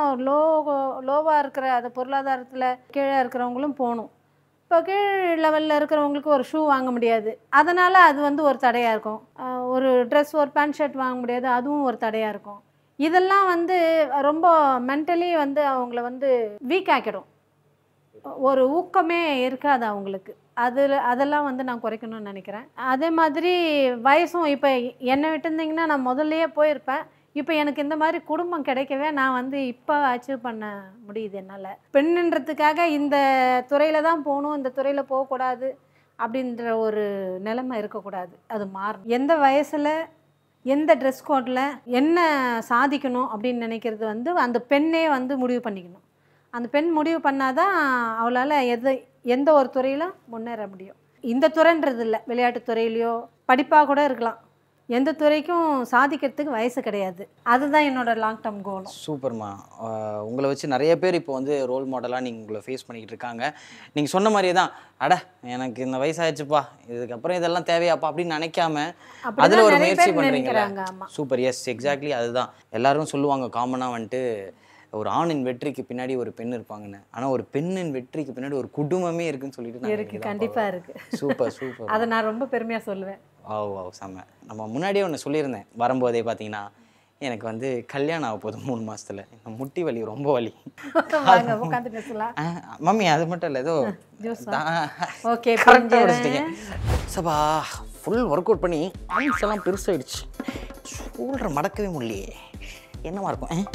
[SPEAKER 2] லோவாக இருக்கிற அந்த பொருளாதாரத்தில் கீழே இருக்கிறவங்களும் போகணும். இப்போ கீழ் லெவலில் இருக்கிறவங்களுக்கு ஒரு ஷூ வாங்க முடியாது, அதனால் அது வந்து ஒரு தடையாக இருக்கும். ஒரு ட்ரெஸ், ஒரு பேண்ட் ஷர்ட் வாங்க முடியாது, அதுவும் ஒரு தடையாக இருக்கும். இதெல்லாம் வந்து ரொம்ப மென்டலி வந்து அவங்கள வந்து வீக் ஆக்கிடும். ஒரு ஊக்கமே இருக்காது அவங்களுக்கு. அதெல்லாம் வந்து நான் குறைக்கணும்னு நினைக்கிறேன். அதே மாதிரி வயசும் இப்போ என்னை விட்டுருந்தீங்கன்னா நான் முதல்லையே போயிருப்பேன். இப்போ எனக்கு இந்த மாதிரி குடும்பம் கிடைக்கவே நான் வந்து இப்போ அச்சீவ் பண்ண முடியுது என்னால். பெண்ணுன்றதுக்காக இந்த துறையில் தான் போகணும், இந்த துறையில் போகக்கூடாது அப்படின்ற ஒரு நிலைமை இருக்கக்கூடாது. அது மாறும். எந்த வயசில் எந்த ட்ரெஸ் கோடில் என்ன சாதிக்கணும் அப்படின்னு நினைக்கிறது வந்து அந்த பெண்ணே வந்து முடிவு பண்ணிக்கணும். அந்த பெண் முடிவு பண்ணாதான் அவளால் எந்த ஒரு துறையிலும் முன்னேற முடியும். இந்த துறைன்றது இல்லை, விளையாட்டு துறையிலையோ படிப்பாக கூட இருக்கலாம். எந்த துறைக்கும் சாதிக்கிறதுக்கு வயசு கிடையாது. அதுதான் என்னோட லாங் டேர்ம் கோல்.
[SPEAKER 4] சூப்பர்மா. உங்களை வச்சு நிறைய பேர் இப்போ வந்து ரோல் மாடலாக நீங்கள் உங்களை ஃபேஸ் பண்ணிக்கிட்டு இருக்காங்க. நீங்கள் சொன்ன மாதிரியே தான், அட எனக்கு இந்த வயசாகிடுச்சுப்பா, இதுக்கப்புறம் இதெல்லாம் தேவையாப்பா அப்படின்னு நினைக்காம அதில் ஒரு முயற்சி பண்ணுறீங்களா? சூப்பர். எஸ், எக்ஸாக்ட்லி அதுதான். எல்லாரும் சொல்லுவாங்க காமனாக வந்துட்டு ஒரு ஆணின் வெற்றிக்கு பின்னாடி ஒரு பெண் இருப்பாங்கன்னு. ஆனால் ஒரு பெண்ணின் வெற்றிக்கு பின்னாடி ஒரு குடும்பமே இருக்குன்னு சொல்லிட்டு
[SPEAKER 2] இருக்கு. கண்டிப்பாக இருக்குது.
[SPEAKER 4] Super super.
[SPEAKER 2] அதை நான் ரொம்ப பெருமையாக சொல்லுவேன்.
[SPEAKER 4] செம்ம. நம்ம முன்னாடியே ஒன்று சொல்லியிருந்தேன் வரும்போதே பார்த்தீங்கன்னா, எனக்கு வந்து கல்யாணம் ஆக போதும் 3 மாதத்தில். இந்த முட்டி வலி ரொம்ப வலி. மம்மி அது மட்டும் இல்லை, ஏதோ
[SPEAKER 2] ஓகே
[SPEAKER 4] கரெக்டாக வச்சுட்டீங்க. சபா ஃபுல் ஒர்க் அவுட் பண்ணி ஆன்ஸ் எல்லாம் பெருசாகிடுச்சு. சூழ்ற மடக்கவே முடியலையே. என்னமா இருக்கும்?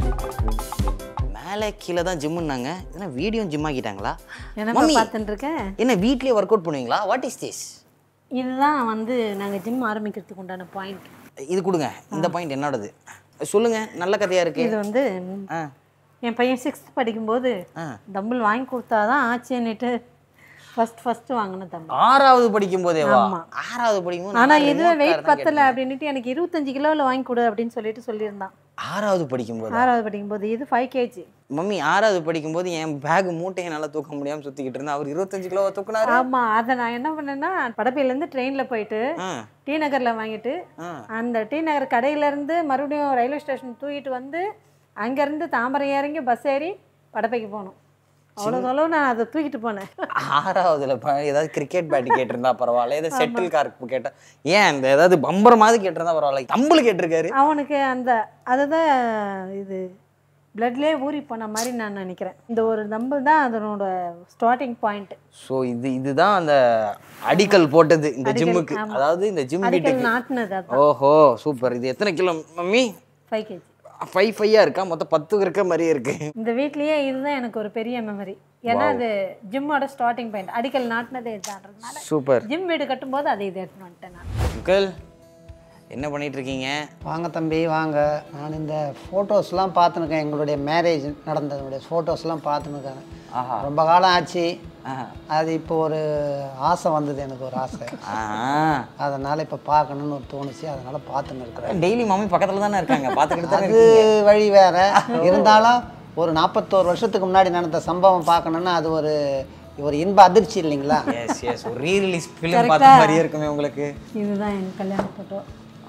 [SPEAKER 4] மேலே கீழே தான் ஜிம்முன்னாங்க, ஏன்னா வீடியோ ஜிம் ஆக்கிட்டாங்களா?
[SPEAKER 2] என்ன பார்த்துட்டு இருக்கேன்.
[SPEAKER 4] என்ன வீட்லேயே ஒர்க் அவுட் பண்ணுவீங்களா? What is this?
[SPEAKER 2] இதுதான் வந்து நாங்கள் ஜிம் ஆரம்பிக்கிறதுக்கு உண்டான பாயிண்ட்.
[SPEAKER 4] இது கொடுங்க. இந்த பாயிண்ட் என்னோடது சொல்லுங்க. நல்ல கதையா இருக்கு.
[SPEAKER 2] இது வந்து என் பையன் 6th படிக்கும்போது டம்பிள் வாங்கி கொடுத்தாதான் ஆச்சுன்னுட்டு ஃபர்ஸ்ட் வாங்கினேன் தம்பி.
[SPEAKER 4] 6வது படிக்கும் போதேவா? 6வது படிக்கும்போது.
[SPEAKER 2] ஆனால் இதுவே வெயிட் பத்தலை அப்படின்ட்டு எனக்கு 25 கிலோவில் வாங்கி கொடு அப்படின்னு சொல்லியிருந்தான்.
[SPEAKER 4] 6வது படிக்கும்போது.
[SPEAKER 2] இது 5 kg.
[SPEAKER 4] மம்மி 6வது படிக்கும்போது என் பேக் மூட்டையை நல்லா தூக்க முடியாமல் சுற்றிக்கிட்டு இருந்தேன். அவர் 25 கிலோவை தூக்குனாரு.
[SPEAKER 2] ஆமாம். அதை நான் என்ன பண்ணேன்னா படப்பையிலேருந்து ட்ரெயினில் போயிட்டு டி நகரில் வாங்கிட்டு அந்த டி நகர் கடையிலேருந்து மறுபடியும் ரயில்வே ஸ்டேஷன் தூக்கிட்டு வந்து அங்கேருந்து தாம்பரம் இறங்கி பஸ் ஏறி படப்பைக்கு போகணும். அவ்வளோ தொலைவு நான் அதை தூக்கிட்டு போனேன்.
[SPEAKER 4] 6வதுல ஏதாவது கிரிக்கெட் பேட்டு கேட்டிருந்தா பரவாயில்ல, ஏதாவது செட்டில் கார்க்கு கேட்டேன், ஏன் இந்த ஏதாவது பம்பர் மாதிரி கேட்டிருந்தா பரவாயில்ல, தம்பிள் கேட்டிருக்காரு.
[SPEAKER 2] அவனுக்கு அதுதான் இது பிளட்லேயே ஊறி போன மாதிரி நான் நினைக்கிறேன். இந்த ஒரு தம்பிள் தான் அதனோட ஸ்டார்டிங் பாயிண்ட்.
[SPEAKER 4] ஸோ இதுதான் அந்த அடிக்கல் போட்டது இந்த ஜிம்முக்கு, அதாவது இந்த ஜிம்
[SPEAKER 2] நாட்டினது.
[SPEAKER 4] ஓஹோ சூப்பர். இது எத்தனை கிலோ மம்மி?
[SPEAKER 2] 5 kg.
[SPEAKER 4] 5 இருக்கா? மொத்தம் 10 இருக்க மாதிரியே இருக்கு.
[SPEAKER 2] இந்த வீட்லயே இதுதான் எனக்கு ஒரு பெரிய மெமரி. ஏன்னா அது ஜிம்மோட ஸ்டார்டிங் பாயிண்ட். அடிக்கல் நாட்டினதே இதுதான்றதுனால
[SPEAKER 4] சூப்பர்.
[SPEAKER 2] ஜிம் வீடு கட்டும்போது அதை இது எடுத்துன்னு வந்துட்டேன் நான்.
[SPEAKER 4] அங்கிள் என்ன பண்ணிட்டு இருக்கீங்க?
[SPEAKER 8] வாங்க தம்பி வாங்க. நான் இந்த ஃபோட்டோஸ்லாம் பார்த்துனுக்கேன். எங்களுடைய மேரேஜ் நடந்ததுடைய ஃபோட்டோஸ்லாம் பார்த்துனுக்கேன். ரொம்ப காலம் ஆச்சு. அது இப்போ ஒரு ஆசை வந்தது, எனக்கு ஒரு ஆசை. அதனால் இப்போ பார்க்கணுன்னு ஒரு தோணுச்சு, அதனால் பார்த்துன்னு இருக்கிறேன்.
[SPEAKER 4] டெய்லி மாமி பக்கத்தில் தானே இருக்காங்க, பார்த்துக்கிட்டு.
[SPEAKER 8] அது வழி வேறு இருந்தாலும் ஒரு 41 வருஷத்துக்கு முன்னாடி நடந்த சம்பவம் பார்க்கணுன்னா அது ஒரு இன்ப அதிர்ச்சி இல்லைங்களா?
[SPEAKER 4] Yes yes. ஒரு ரீரிலீஸ் ஃபிலிம் பார்த்த மாதிரியே இருக்குமே உங்களுக்கு.
[SPEAKER 2] இதுதான் என் கல்யாண ஃபோட்டோ.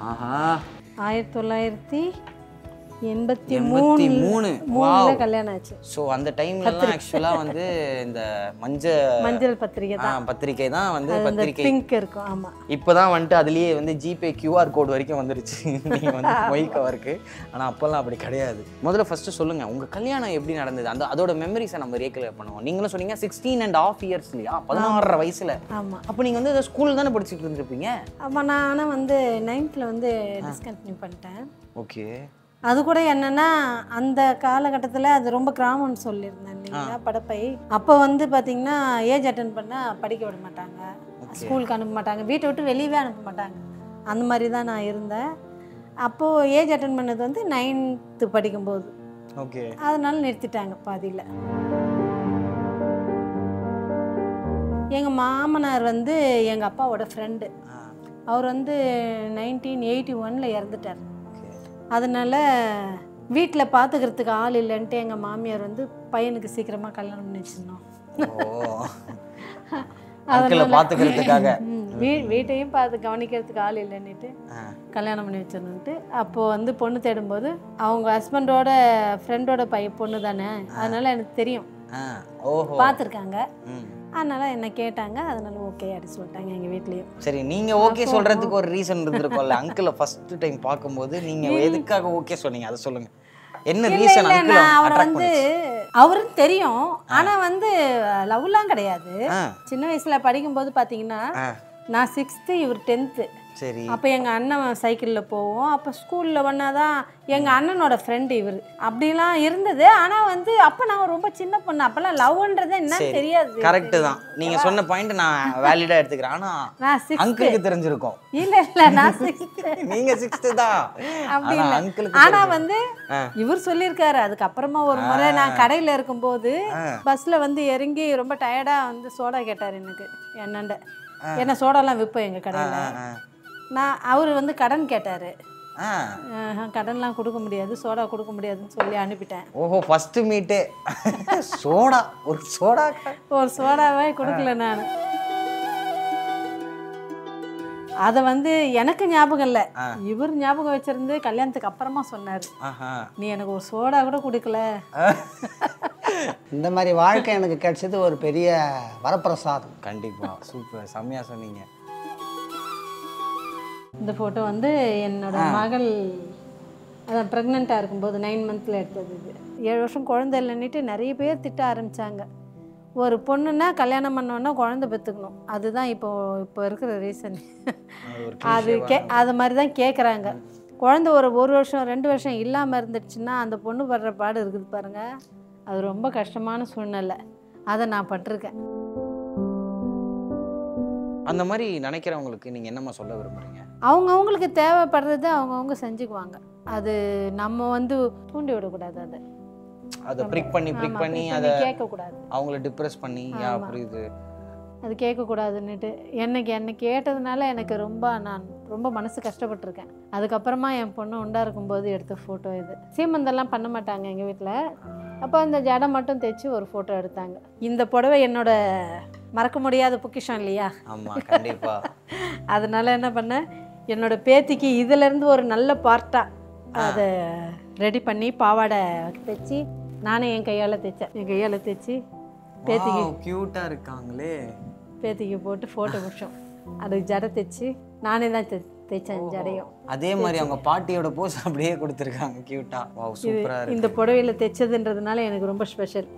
[SPEAKER 2] 1983 கல்யாணம் ஆச்சு.
[SPEAKER 4] ஸோ அந்த டைம்லலாம் ஆக்சுவலாக வந்து இந்த மஞ்சள் பத்திரிக்கை தான் வந்து பத்திரிக்கை
[SPEAKER 2] பிங்க் இருக்கும். ஆமாம்.
[SPEAKER 4] இப்போ தான் வந்துட்டு அதுலேயே வந்து ஜிபே கியூஆர் கோடு வரைக்கும் வந்துருச்சு நீங்கள் வந்து மொய் கவருக்கு. ஆனால் அப்போல்லாம் அப்படி கிடையாது. முதல்ல ஃபஸ்ட்டு சொல்லுங்கள், உங்கள் கல்யாணம் எப்படி நடந்தது? அதோட மெமரிஸை நம்ம ரீகலெக்ட் பண்ணுவோம். நீங்களும் சொன்னீங்க 16.5 years இல்லையா? 16 வயசில்.
[SPEAKER 2] ஆமாம்.
[SPEAKER 4] அப்போ நீங்கள் வந்து ஸ்கூல் தானே படிச்சுட்டு இருந்திருப்பீங்க?
[SPEAKER 2] ஆமாம். நான் ஆனால் வந்து 9th வந்து டிஸ்கண்டினியூ பண்ணிட்டேன்.
[SPEAKER 4] ஓகே.
[SPEAKER 2] அது கூட என்னன்னா அந்த காலகட்டத்தில் அது ரொம்ப கிராமம்னு சொல்லியிருந்தேன் இல்லைங்களா படப்பை. அப்போ வந்து பார்த்திங்கன்னா ஏஜ் அட்டன் பண்ணால் படிக்க விட மாட்டாங்க, ஸ்கூலுக்கு அனுப்ப மாட்டாங்க, வீட்டை விட்டு வெளியவே அனுப்ப மாட்டாங்க. அந்த மாதிரி தான் நான் இருந்தேன். அப்போது ஏஜ் அட்டன் பண்ணது வந்து 9th படிக்கும்போது.
[SPEAKER 4] ஓகே.
[SPEAKER 2] அதனால நிறுத்திட்டாங்க பாதியில். எங்கள் மாமனார் வந்து எங்கள் அப்பாவோட ஃப்ரெண்டு. அவர் வந்து 1981 இறந்துட்டார். அதனால் வீட்டில் பார்த்துக்கிறதுக்கு ஆள் இல்லைன்ட்டு எங்கள் மாமியார் வந்து பையனுக்கு சீக்கிரமாக கல்யாணம் பண்ணி வச்சிருந்தோம்.
[SPEAKER 4] அதனால் பார்த்துக்கிறதுக்காக
[SPEAKER 2] வீட்டையும் கவனிக்கிறதுக்கு ஆள் இல்லைன்னுட்டு கல்யாணம் பண்ணி வச்சிடணுன்ட்டு. அப்போது வந்து பொண்ணு தேடும்போது அவங்க ஹஸ்பண்டோட ஃப்ரெண்டோட பொண்ணு தானே, அதனால் எனக்கு தெரியும், பார்த்துருக்காங்க. அதனால் என்ன கேட்டாங்க, அதனால ஓகே அப்படி சொல்லிட்டாங்க எங்கள் வீட்லேயும்.
[SPEAKER 4] சரி, நீங்கள் ஓகே சொல்கிறதுக்கு ஒரு ரீசன் இருந்திருக்கோம்ல. அங்கிளை ஃபஸ்ட்டு டைம் பார்க்கும்போது நீங்கள் எதுக்காக ஓகே சொன்னீங்க, அதை சொல்லுங்கள். என்ன ரீசன்?
[SPEAKER 2] அவர் வந்து அவருக்கு தெரியும், ஆனால் வந்து லவ்லாம் கிடையாது. சின்ன வயசில் படிக்கும்போது பார்த்தீங்கன்னா நான் 6th இவர் 10th.
[SPEAKER 4] சரி.
[SPEAKER 2] அப்போ எங்கள் அண்ணன் சைக்கிளில் போவோம். அப்போ ஸ்கூலில் ஒன்றாதான் எங்கள் அண்ணனோட ஃப்ரெண்டு இவர். அப்படிலாம் இருந்தது. ஆனால் வந்து அப்போ நான் ரொம்ப சின்ன பொண்ணு. அப்போல்லாம் லவ்ன்றது என்னன்னு தெரியாது.
[SPEAKER 4] கரெக்டு தான், நீங்கள் சொன்ன பாயிண்ட் நான் வேலிடாக எடுத்துக்கிறேன். ஆனால்
[SPEAKER 2] நான் 6th.
[SPEAKER 4] அங்கிளுக்கு தெரிஞ்சிருக்கும்.
[SPEAKER 2] இல்லை இல்லை, நான் 6th.
[SPEAKER 4] நீங்கள் 6th தான்.
[SPEAKER 2] அப்படி இல்லை. ஆனால் வந்து இவர் சொல்லியிருக்காரு. அதுக்கப்புறமா ஒரு முறை நான் கடையில் இருக்கும்போது பஸ்ஸில் வந்து இறங்கி ரொம்ப டயர்டாக வந்து சோடா கேட்டார் எனக்கு. என்னண்ட என்ன சோடாலாம் விற்போம் எங்கள் கடையில். அவர் வந்து கடன் கேட்டார். கடன்லாம் கொடுக்க முடியாது, சோடா கொடுக்க முடியாதுன்னு சொல்லி அனுப்பிட்டேன்.
[SPEAKER 4] ஓஹோ, ஃபஸ்ட்டு மீட்டு சோடா, ஒரு சோடாவே
[SPEAKER 2] கொடுக்கல நான். அதை வந்து எனக்கு ஞாபகம் இல்லை, இவர் ஞாபகம் வச்சிருந்து கல்யாணத்துக்கு அப்புறமா சொன்னார், நீ எனக்கு ஒரு சோடா கூட கொடுக்கல.
[SPEAKER 8] இந்த மாதிரி வாழ்க்கை எனக்கு கிடைச்சது ஒரு பெரிய வரப்பிரசாதம்.
[SPEAKER 4] கண்டிப்பாக, சூப்பர், செம்மையாக சொன்னீங்க.
[SPEAKER 2] இந்த ஃபோட்டோ வந்து என்னோட மகள் அதான் ப்ரெக்னெண்ட்டாக இருக்கும்போது 9 மந்த்தில் எடுத்தது. இது 7 வருஷம் குழந்தை இல்லைன்னுட்டு நிறைய பேர் திட்ட ஆரம்பித்தாங்க. ஒரு பொண்ணுன்னா கல்யாணம் பண்ணோன்னா குழந்தை பெற்றுக்கணும், அதுதான் இப்போ இருக்கிற ரீசன். அது மாதிரி தான் கேட்குறாங்க. குழந்தை ஒரு வருஷம் 2 வருஷம் இல்லாமல் இருந்துச்சுன்னா அந்த பொண்ணு படுற பாடு இருக்குது பாருங்கள், அது ரொம்ப கஷ்டமான சூழ்நிலை. அதை நான் பட்டிருக்கேன்.
[SPEAKER 4] அந்த மாதிரி நினைக்கிறவங்களுக்கு நீங்கள் என்னம்மா சொல்ல விரும்புகிறீங்க?
[SPEAKER 2] அவங்கவுங்களுக்கு தேவைப்படுறது அவங்கவுங்க செஞ்சுக்குவாங்க. அது நம்ம வந்து தூண்டி விடக்கூடாது.
[SPEAKER 4] அதை பிரிக் பண்ணி அதை
[SPEAKER 2] கேட்கக்கூடாது,
[SPEAKER 4] அவங்கள டிப்ரெஸ் பண்ணி. புரியுது,
[SPEAKER 2] அது கேட்கக்கூடாதுன்னுட்டு என்னை கேட்டதுனால எனக்கு நான் ரொம்ப மனசு கஷ்டப்பட்டுருக்கேன். அதுக்கப்புறமா என் பொண்ணு உண்டா இருக்கும்போது எடுத்த ஃபோட்டோ இது. சீமந்தெல்லாம் பண்ண மாட்டாங்க எங்கள் வீட்டில். அப்போ அந்த ஜடை மட்டும் தைச்சி ஒரு ஃபோட்டோ எடுத்தாங்க. இந்த புடவை என்னோட மறக்க முடியாத பொக்கிஷம் இல்லையா?
[SPEAKER 4] ஆமாம், கண்டிப்பாக.
[SPEAKER 2] அதனால என்ன பண்ணேன், என்னோட பேத்திக்கு இதிலேருந்து ஒரு நல்ல பார்ட்டாக அதை ரெடி பண்ணி பாவாடை தைச்சி நானே என் கையால் தைச்சி பேத்திக்கு
[SPEAKER 4] க்யூட்டாக இருக்காங்களே,
[SPEAKER 2] பேத்திக்கு போட்டு ஃபோட்டோ பிடிச்சோம். அதுக்கு ஜடை தைச்சி நானே தான் தைச்சேன் ஜடையும்.
[SPEAKER 4] அதே மாதிரி அவங்க பாட்டியோட போஸ் அப்படியே கொடுத்துருக்காங்க க்யூட்டாக. வாவ், சூப்பராக இருக்கு.
[SPEAKER 2] இந்த புடவையில் தைச்சதுன்றதுனால எனக்கு ரொம்ப ஸ்பெஷல்.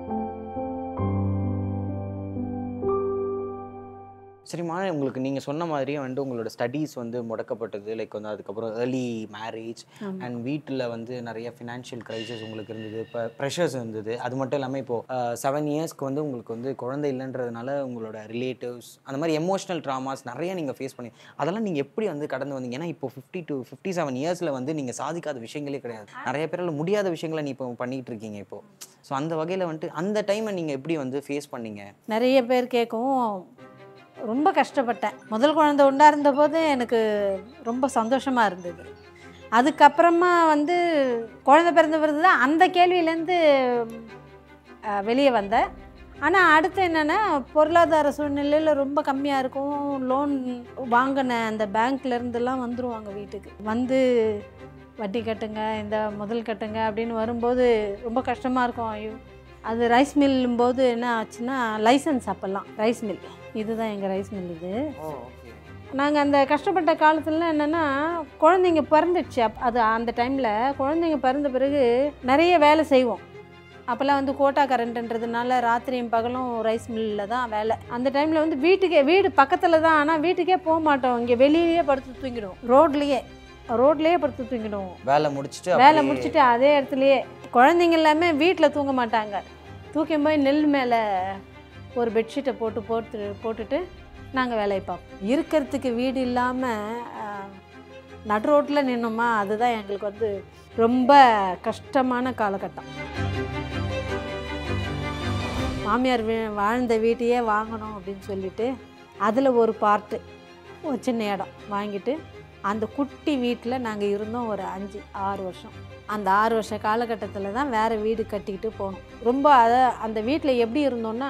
[SPEAKER 4] சரிம்மா, உங்களுக்கு நீங்கள் சொன்ன மாதிரியே வந்து உங்களோட ஸ்டடீஸ் வந்து முடக்கப்பட்டது, லைக் வந்து அதுக்கப்புறம் ஏர்லி மேரேஜ் அண்ட் வீட்டில் வந்து நிறைய ஃபினான்ஷியல் க்ரைசிஸ் உங்களுக்கு இருந்தது, இப்போ ப்ரெஷர்ஸ் இருந்தது. அது மட்டும் இல்லாமல் இப்போது 7 இயர்ஸ்க்கு வந்து உங்களுக்கு வந்து குழந்தை இல்லைன்றதுனால உங்களோட ரிலேட்டிவ்ஸ் அந்த மாதிரி எமோஷ்னல் ட்ராமாஸ் நிறைய நீங்கள் ஃபேஸ் பண்ணி அதெல்லாம் நீங்கள் எப்படி வந்து கடந்து வந்தீங்க? ஏன்னா இப்போ 50 to 57 இயர்ஸில் வந்து நீங்கள் சாதிக்காத விஷயங்களே கிடையாது. நிறைய பேரால் முடியாத விஷயங்களை நீ இப்போ பண்ணிகிட்டு இருக்கீங்க இப்போது. ஸோ அந்த வகையில் வந்துட்டு அந்த டைமை நீங்கள் எப்படி வந்து ஃபேஸ் பண்ணீங்க?
[SPEAKER 2] நிறைய பேர் கேட்கவும் ரொம்ப கஷ்டப்பட்டேன். முதல் குழந்தை உண்டா இருந்தபோது எனக்கு ரொம்ப சந்தோஷமாக இருந்தது. அதுக்கப்புறமா வந்து குழந்தை பிறந்த பிறகு தான் அந்த கேள்வியிலேருந்து வெளியே வந்தேன். ஆனால் அடுத்து என்னென்னா, பொருளாதார சூழ்நிலையில் ரொம்ப கம்மியாக இருக்கும். லோன் வாங்கின அந்த பேங்க்லேருந்துலாம் வந்துடுவாங்க வீட்டுக்கு வந்து, வட்டி கட்டுங்க, இந்த முதல் கட்டுங்க அப்படின்னு வரும்போது ரொம்ப கஷ்டமாக இருக்கும். ஐயோ, அது ரைஸ் மில்லும்போது என்ன ஆச்சுன்னா, லைசன்ஸ் அப்போல்லாம் ரைஸ் மில், இதுதான் எங்கள் ரைஸ் மில் இது. நாங்கள் அந்த கஷ்டப்பட்ட காலத்தில் என்னென்னா, குழந்தைங்க பிறந்துடுச்சு. அது அந்த டைமில் குழந்தைங்க பிறந்த பிறகு நிறைய வேலை செய்வோம். அப்போல்லாம் வந்து கோட்டா கரண்ட்டுன்றதுனால ராத்திரியும் பகலும் ரைஸ் மில்லில் தான் வேலை. அந்த டைமில் வந்து வீடு பக்கத்தில் தான், ஆனால் வீட்டுக்கே போக மாட்டோம். இங்கே வெளியிலேயே படுத்து தூங்கிடுவோம், ரோட்லேயே படுத்து தூங்கிடுவோம்.
[SPEAKER 4] வேலை முடிச்சுட்டு
[SPEAKER 2] அதே இடத்துலையே. குழந்தைங்க எல்லாமே வீட்டில் தூங்க மாட்டாங்க. தூக்கி போய் நெல் மேலே ஒரு பெட்ஷீட்டை போட்டுட்டு நாங்கள் வேலையை பார்ப்போம். இருக்கிறதுக்கு வீடு இல்லாமல் நடு ரோட்டில் நின்னோமா, அதுதான் எங்களுக்கு வந்து ரொம்ப கஷ்டமான காலகட்டம். மாமியார் வாழ்ந்த வீட்டையே வாங்கணும் அப்படின்னு சொல்லிட்டு அதில் ஒரு பார்ட்டு, ஒரு சின்ன இடம் வாங்கிட்டு அந்த குட்டி வீட்டில் நாங்கள் இருந்தோம் ஒரு 5-6 வருஷம். அந்த 6 வருஷ காலகட்டத்தில் தான் வேறு வீடு கட்டிக்கிட்டு போனோம். ரொம்ப அந்த வீட்டில் எப்படி இருந்தோன்னா,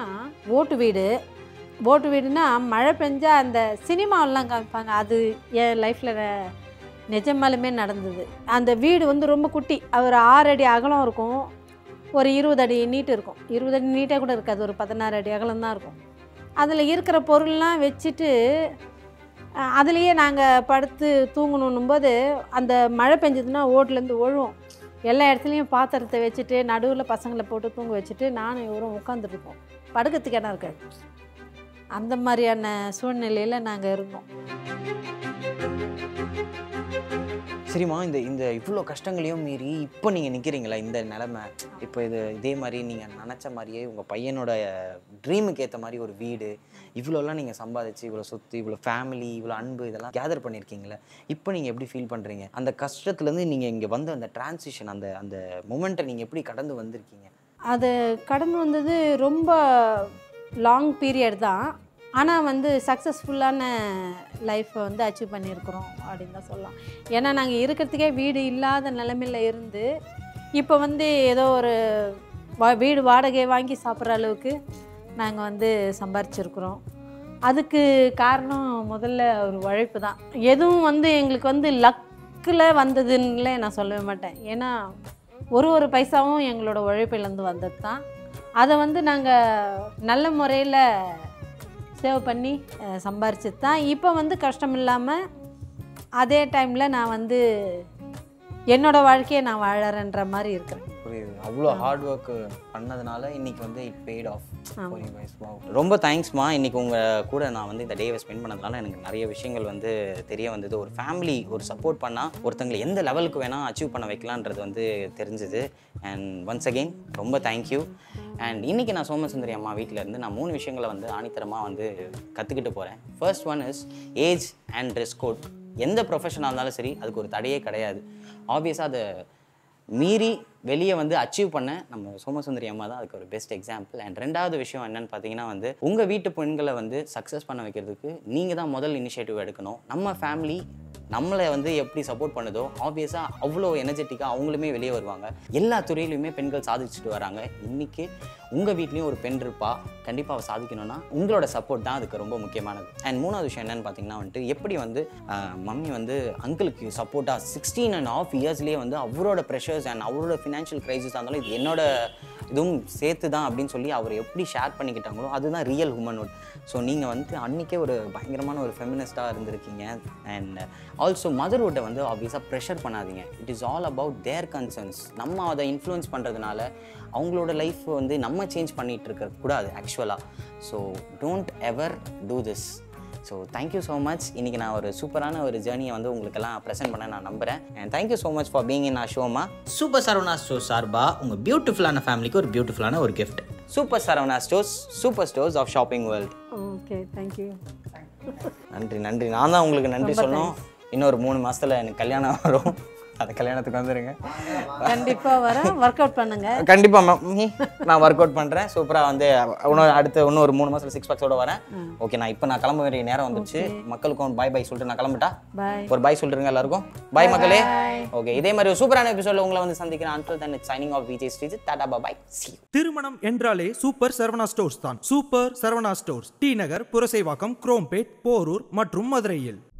[SPEAKER 2] ஓட்டு வீடுனா மழை பெஞ்சால் அந்த சினிமாவெல்லாம் காமிப்பாங்க, அது என் லைஃப்பில் நிஜமாலுமே நடந்தது. அந்த வீடு வந்து ரொம்ப குட்டி, ஒரு 6 அடி அகலம் இருக்கும், ஒரு 20 அடி நீட்டு இருக்கும். 20 அடி நீட்டாக கூட இருக்காது, ஒரு 16 அடி அகலம் தான் இருக்கும். அதில் இருக்கிற பொருள்லாம் வச்சுட்டு அதுலேயே நாங்கள் படுத்து தூங்கணும் போது, அந்த மழை பெஞ்சதுன்னா ஓட்லேருந்து ஒழுவோம். எல்லா இடத்துலையும் பாத்திரத்தை வச்சுட்டு நடுவில் பசங்களை போட்டு தூங்க வச்சுட்டு நானும் இவரும் உட்காந்துருப்போம். படுக்கிறதுக்கு இடம் இருக்காது. அந்த மாதிரியான சூழ்நிலையில் நாங்கள் இருந்தோம்.
[SPEAKER 4] சரிம்மா, இந்த இந்த இவ்வளோ கஷ்டங்களையும் மீறி இப்போ நீங்கள் நிற்கிறீங்களா இந்த நிலமை, இப்போ இதே மாதிரி நீங்கள் நினச்ச மாதிரியே உங்கள் பையனோட ட்ரீமுக்கு ஏற்ற மாதிரி ஒரு வீடு, இவ்வளோலாம் நீங்கள் சம்பாதிச்சு இவ்வளோ சொத்து, இவ்வளோ ஃபேமிலி, இவ்வளோ அன்பு இதெல்லாம் கேதர் பண்ணியிருக்கீங்களே, இப்போ நீங்கள் எப்படி ஃபீல் பண்ணுறீங்க? அந்த கஷ்டத்துலேருந்து நீங்கள் இங்கே வந்த அந்த டிரான்சிஷன், அந்த அந்த மூமெண்ட்டை நீங்கள் எப்படி கடந்து வந்திருக்கீங்க?
[SPEAKER 2] அது கடந்து வந்தது ரொம்ப லாங் பீரியட் தான். ஆனால் வந்து சக்ஸஸ்ஃபுல்லான லைஃப்பை வந்து அச்சீவ் பண்ணியிருக்கிறோம் அப்படின்னு தான் சொல்லலாம். ஏன்னா நாங்கள் இருக்கிறதுக்கே வீடு இல்லாத நிலைமையில் இருந்து இப்போ வந்து ஏதோ ஒரு வீடு வாடகை வாங்கி சாப்பிட்ற அளவுக்கு நாங்கள் வந்து சம்பாரிச்சிருக்கிறோம். அதுக்கு காரணம் முதல்ல ஒரு உழைப்பு தான். எதுவும் வந்து எங்களுக்கு வந்து லக்கில் வந்ததுன்னே நான் சொல்லவே மாட்டேன். ஏன்னா ஒரு பைசாவும் எங்களோட உழைப்பிலேருந்து வந்தது தான். அதை வந்து நாங்கள் நல்ல முறையில் சேவ் பண்ணி சம்பாரிச்சது தான். இப்போ வந்து கஷ்டம் இல்லாமல் அதே டைமில் நான் வந்து என்னோடய வாழ்க்கையை நான் வாழறேன்ற மாதிரி இருக்கிறேன்.
[SPEAKER 4] புரியுது. அவ்வளோ ஹார்ட் ஒர்க் பண்ணதுனால இன்றைக்கி வந்து இட் பெய்ட் ஆஃப். ரொம்ப தேங்க்ஸ்மா. இன்றைக்கி உங்கள் கூட நான் வந்து இந்த டேவை ஸ்பெண்ட் பண்ணதுனால எனக்கு நிறைய விஷயங்கள் வந்து தெரிய வந்தது. ஒரு ஃபேமிலி ஒரு சப்போர்ட் பண்ணால் ஒருத்தங்களை எந்த லெவலுக்கு வேணால் அச்சீவ் பண்ண வைக்கலான்றது வந்து தெரிஞ்சுது. அண்ட் ஒன்ஸ் அகெயின் ரொம்ப தேங்க்யூ. அண்ட் இன்றைக்கி நான் சோமசுந்தரி அம்மா வீட்டிலேருந்து நான் 3 விஷயங்களை வந்து ஆணித்தரமாக வந்து கற்றுக்கிட்டு போகிறேன். First one is age and dress code. எந்த ப்ரொஃபஷனாக இருந்தாலும் சரி அதுக்கு ஒரு தடையே கிடையாது. ஆப்வியஸாக அதை மீறி வெளியே வந்து அச்சீவ் பண்ண நம்ம சோமசுந்தரி அம்மா தான் அதுக்கு ஒரு பெஸ்ட் எக்ஸாம்பிள். அண்ட் ரெண்டாவது விஷயம் என்னென்னு பார்த்தீங்கன்னா வந்து உங்கள் வீட்டு பெண்களை வந்து சக்ஸஸ் பண்ண வைக்கிறதுக்கு நீங்கள் தான் முதல் இனிஷியேட்டிவ் எடுக்கணும். நம்ம ஃபேமிலி நம்மளை வந்து எப்படி சப்போர்ட் பண்ணுதோ ஆப்வியஸாக அவ்வளோ எனர்ஜெட்டிக்காக அவங்களுமே வெளியே வருவாங்க. எல்லா துறையிலையுமே பெண்கள் சாதிச்சுட்டு வராங்க. இன்றைக்கி உங்கள் வீட்லேயும் ஒரு பெண் இருப்பா, கண்டிப்பாக அவள் சாதிக்கணும்னா உங்களோட சப்போர்ட் தான் அதுக்கு ரொம்ப முக்கியமானது. அண்ட் மூணாவது விஷயம் என்னென்னு பார்த்தீங்கன்னா வந்துட்டு எப்படி வந்து மம்மி வந்து அங்கிளுக்கு சப்போர்ட்டாக 16.5 இயர்ஸ்லேயே வந்து அவரோட ப்ரெஷர்ஸ் அண்ட் அவரோட ஃபினான்ஷியல் க்ரைசிஸாக இருந்தாலும் இது என்னோட இதுவும் சேர்த்து தான் அப்படின்னு சொல்லி அவர் எப்படி ஷேர் பண்ணிக்கிட்டாங்களோ அதுதான் ரியல் ஹியூமன்ஹுட். ஸோ நீங்கள் வந்து அன்றைக்கே ஒரு பயங்கரமான ஒரு ஃபெமினிஸ்ட்டாக இருந்திருக்கீங்க. அண்ட் ஆல்சோ மதர்ஹுட்டை வந்து ஆப்வியஸாக ப்ரெஷர் பண்ணாதீங்க. It is all about their concerns. நம்ம அதை இன்ஃப்ளூயன்ஸ் பண்ணுறதுனால அவங்களோட லைஃப் வந்து நம்ம சேஞ்ச் பண்ணிகிட்டு இருக்கக்கூடாது ஆக்சுவலாக. So don't ever do this. So thank you so much. இன்றைக்கி நான் ஒரு சூப்பரான ஒரு ஜேர்னியை வந்து உங்களுக்கெல்லாம் ப்ரெசென்ட் பண்ண நான் நம்புகிறேன். And thank you so much for being in our ஷோமா.
[SPEAKER 9] சூப்பர் சரவணா ஸ்டோர்ஸ் சார்பாக உங்கள் பியூட்டிஃபுல்லான ஃபேமிலிக்கு ஒரு பியூட்டிஃபுல்லான ஒரு gift.
[SPEAKER 4] Super Saravana stores, super stores of shopping world.
[SPEAKER 2] Okay, thank you.
[SPEAKER 4] நன்றி. நான் தான் உங்களுக்கு நன்றி சொல்லணும். இன்னொரு 3 மாதத்தில் எனக்கு கல்யாணம் வரும். அந்த கல்யாணத்துக்கு வந்துடுங்க.
[SPEAKER 2] கண்டிப்பாக வரேன். ஒர்க் அவுட் பண்ணுங்க.
[SPEAKER 4] கண்டிப்பாக மேம், நான் ஒர்க் அவுட் பண்ணுறேன். சூப்பராக வந்து இன்னும் ஒரு 3 மாதத்தில் 6 பேக்ஸோட வரேன். ஓகே, நான் இப்போ நான் கிளம்ப வேண்டிய நேரம் வந்துச்சு. மக்களுக்கும் பாய் சொல்லிட்டு நான் கிளம்பிட்டா. ஒரு பாய் சொல்லிருங்க எல்லாருக்கும். பாய் மக்களே. ஓகே, இதே மாதிரி ஒரு சூப்பரான எபிசோட உங்களை வந்து சந்திக்கிறேன். until then it's signing off Vijay Sreejith. Tata bye. see you.
[SPEAKER 1] திருமணம் என்றாலே சூப்பர் சரவணா ஸ்டோர்ஸ் தான். சூப்பர் சரவணா ஸ்டோர்ஸ் டி நகர், புரசைவாக்கம், குரோம்பேட், போரூர் மற்றும் மதுரையில்.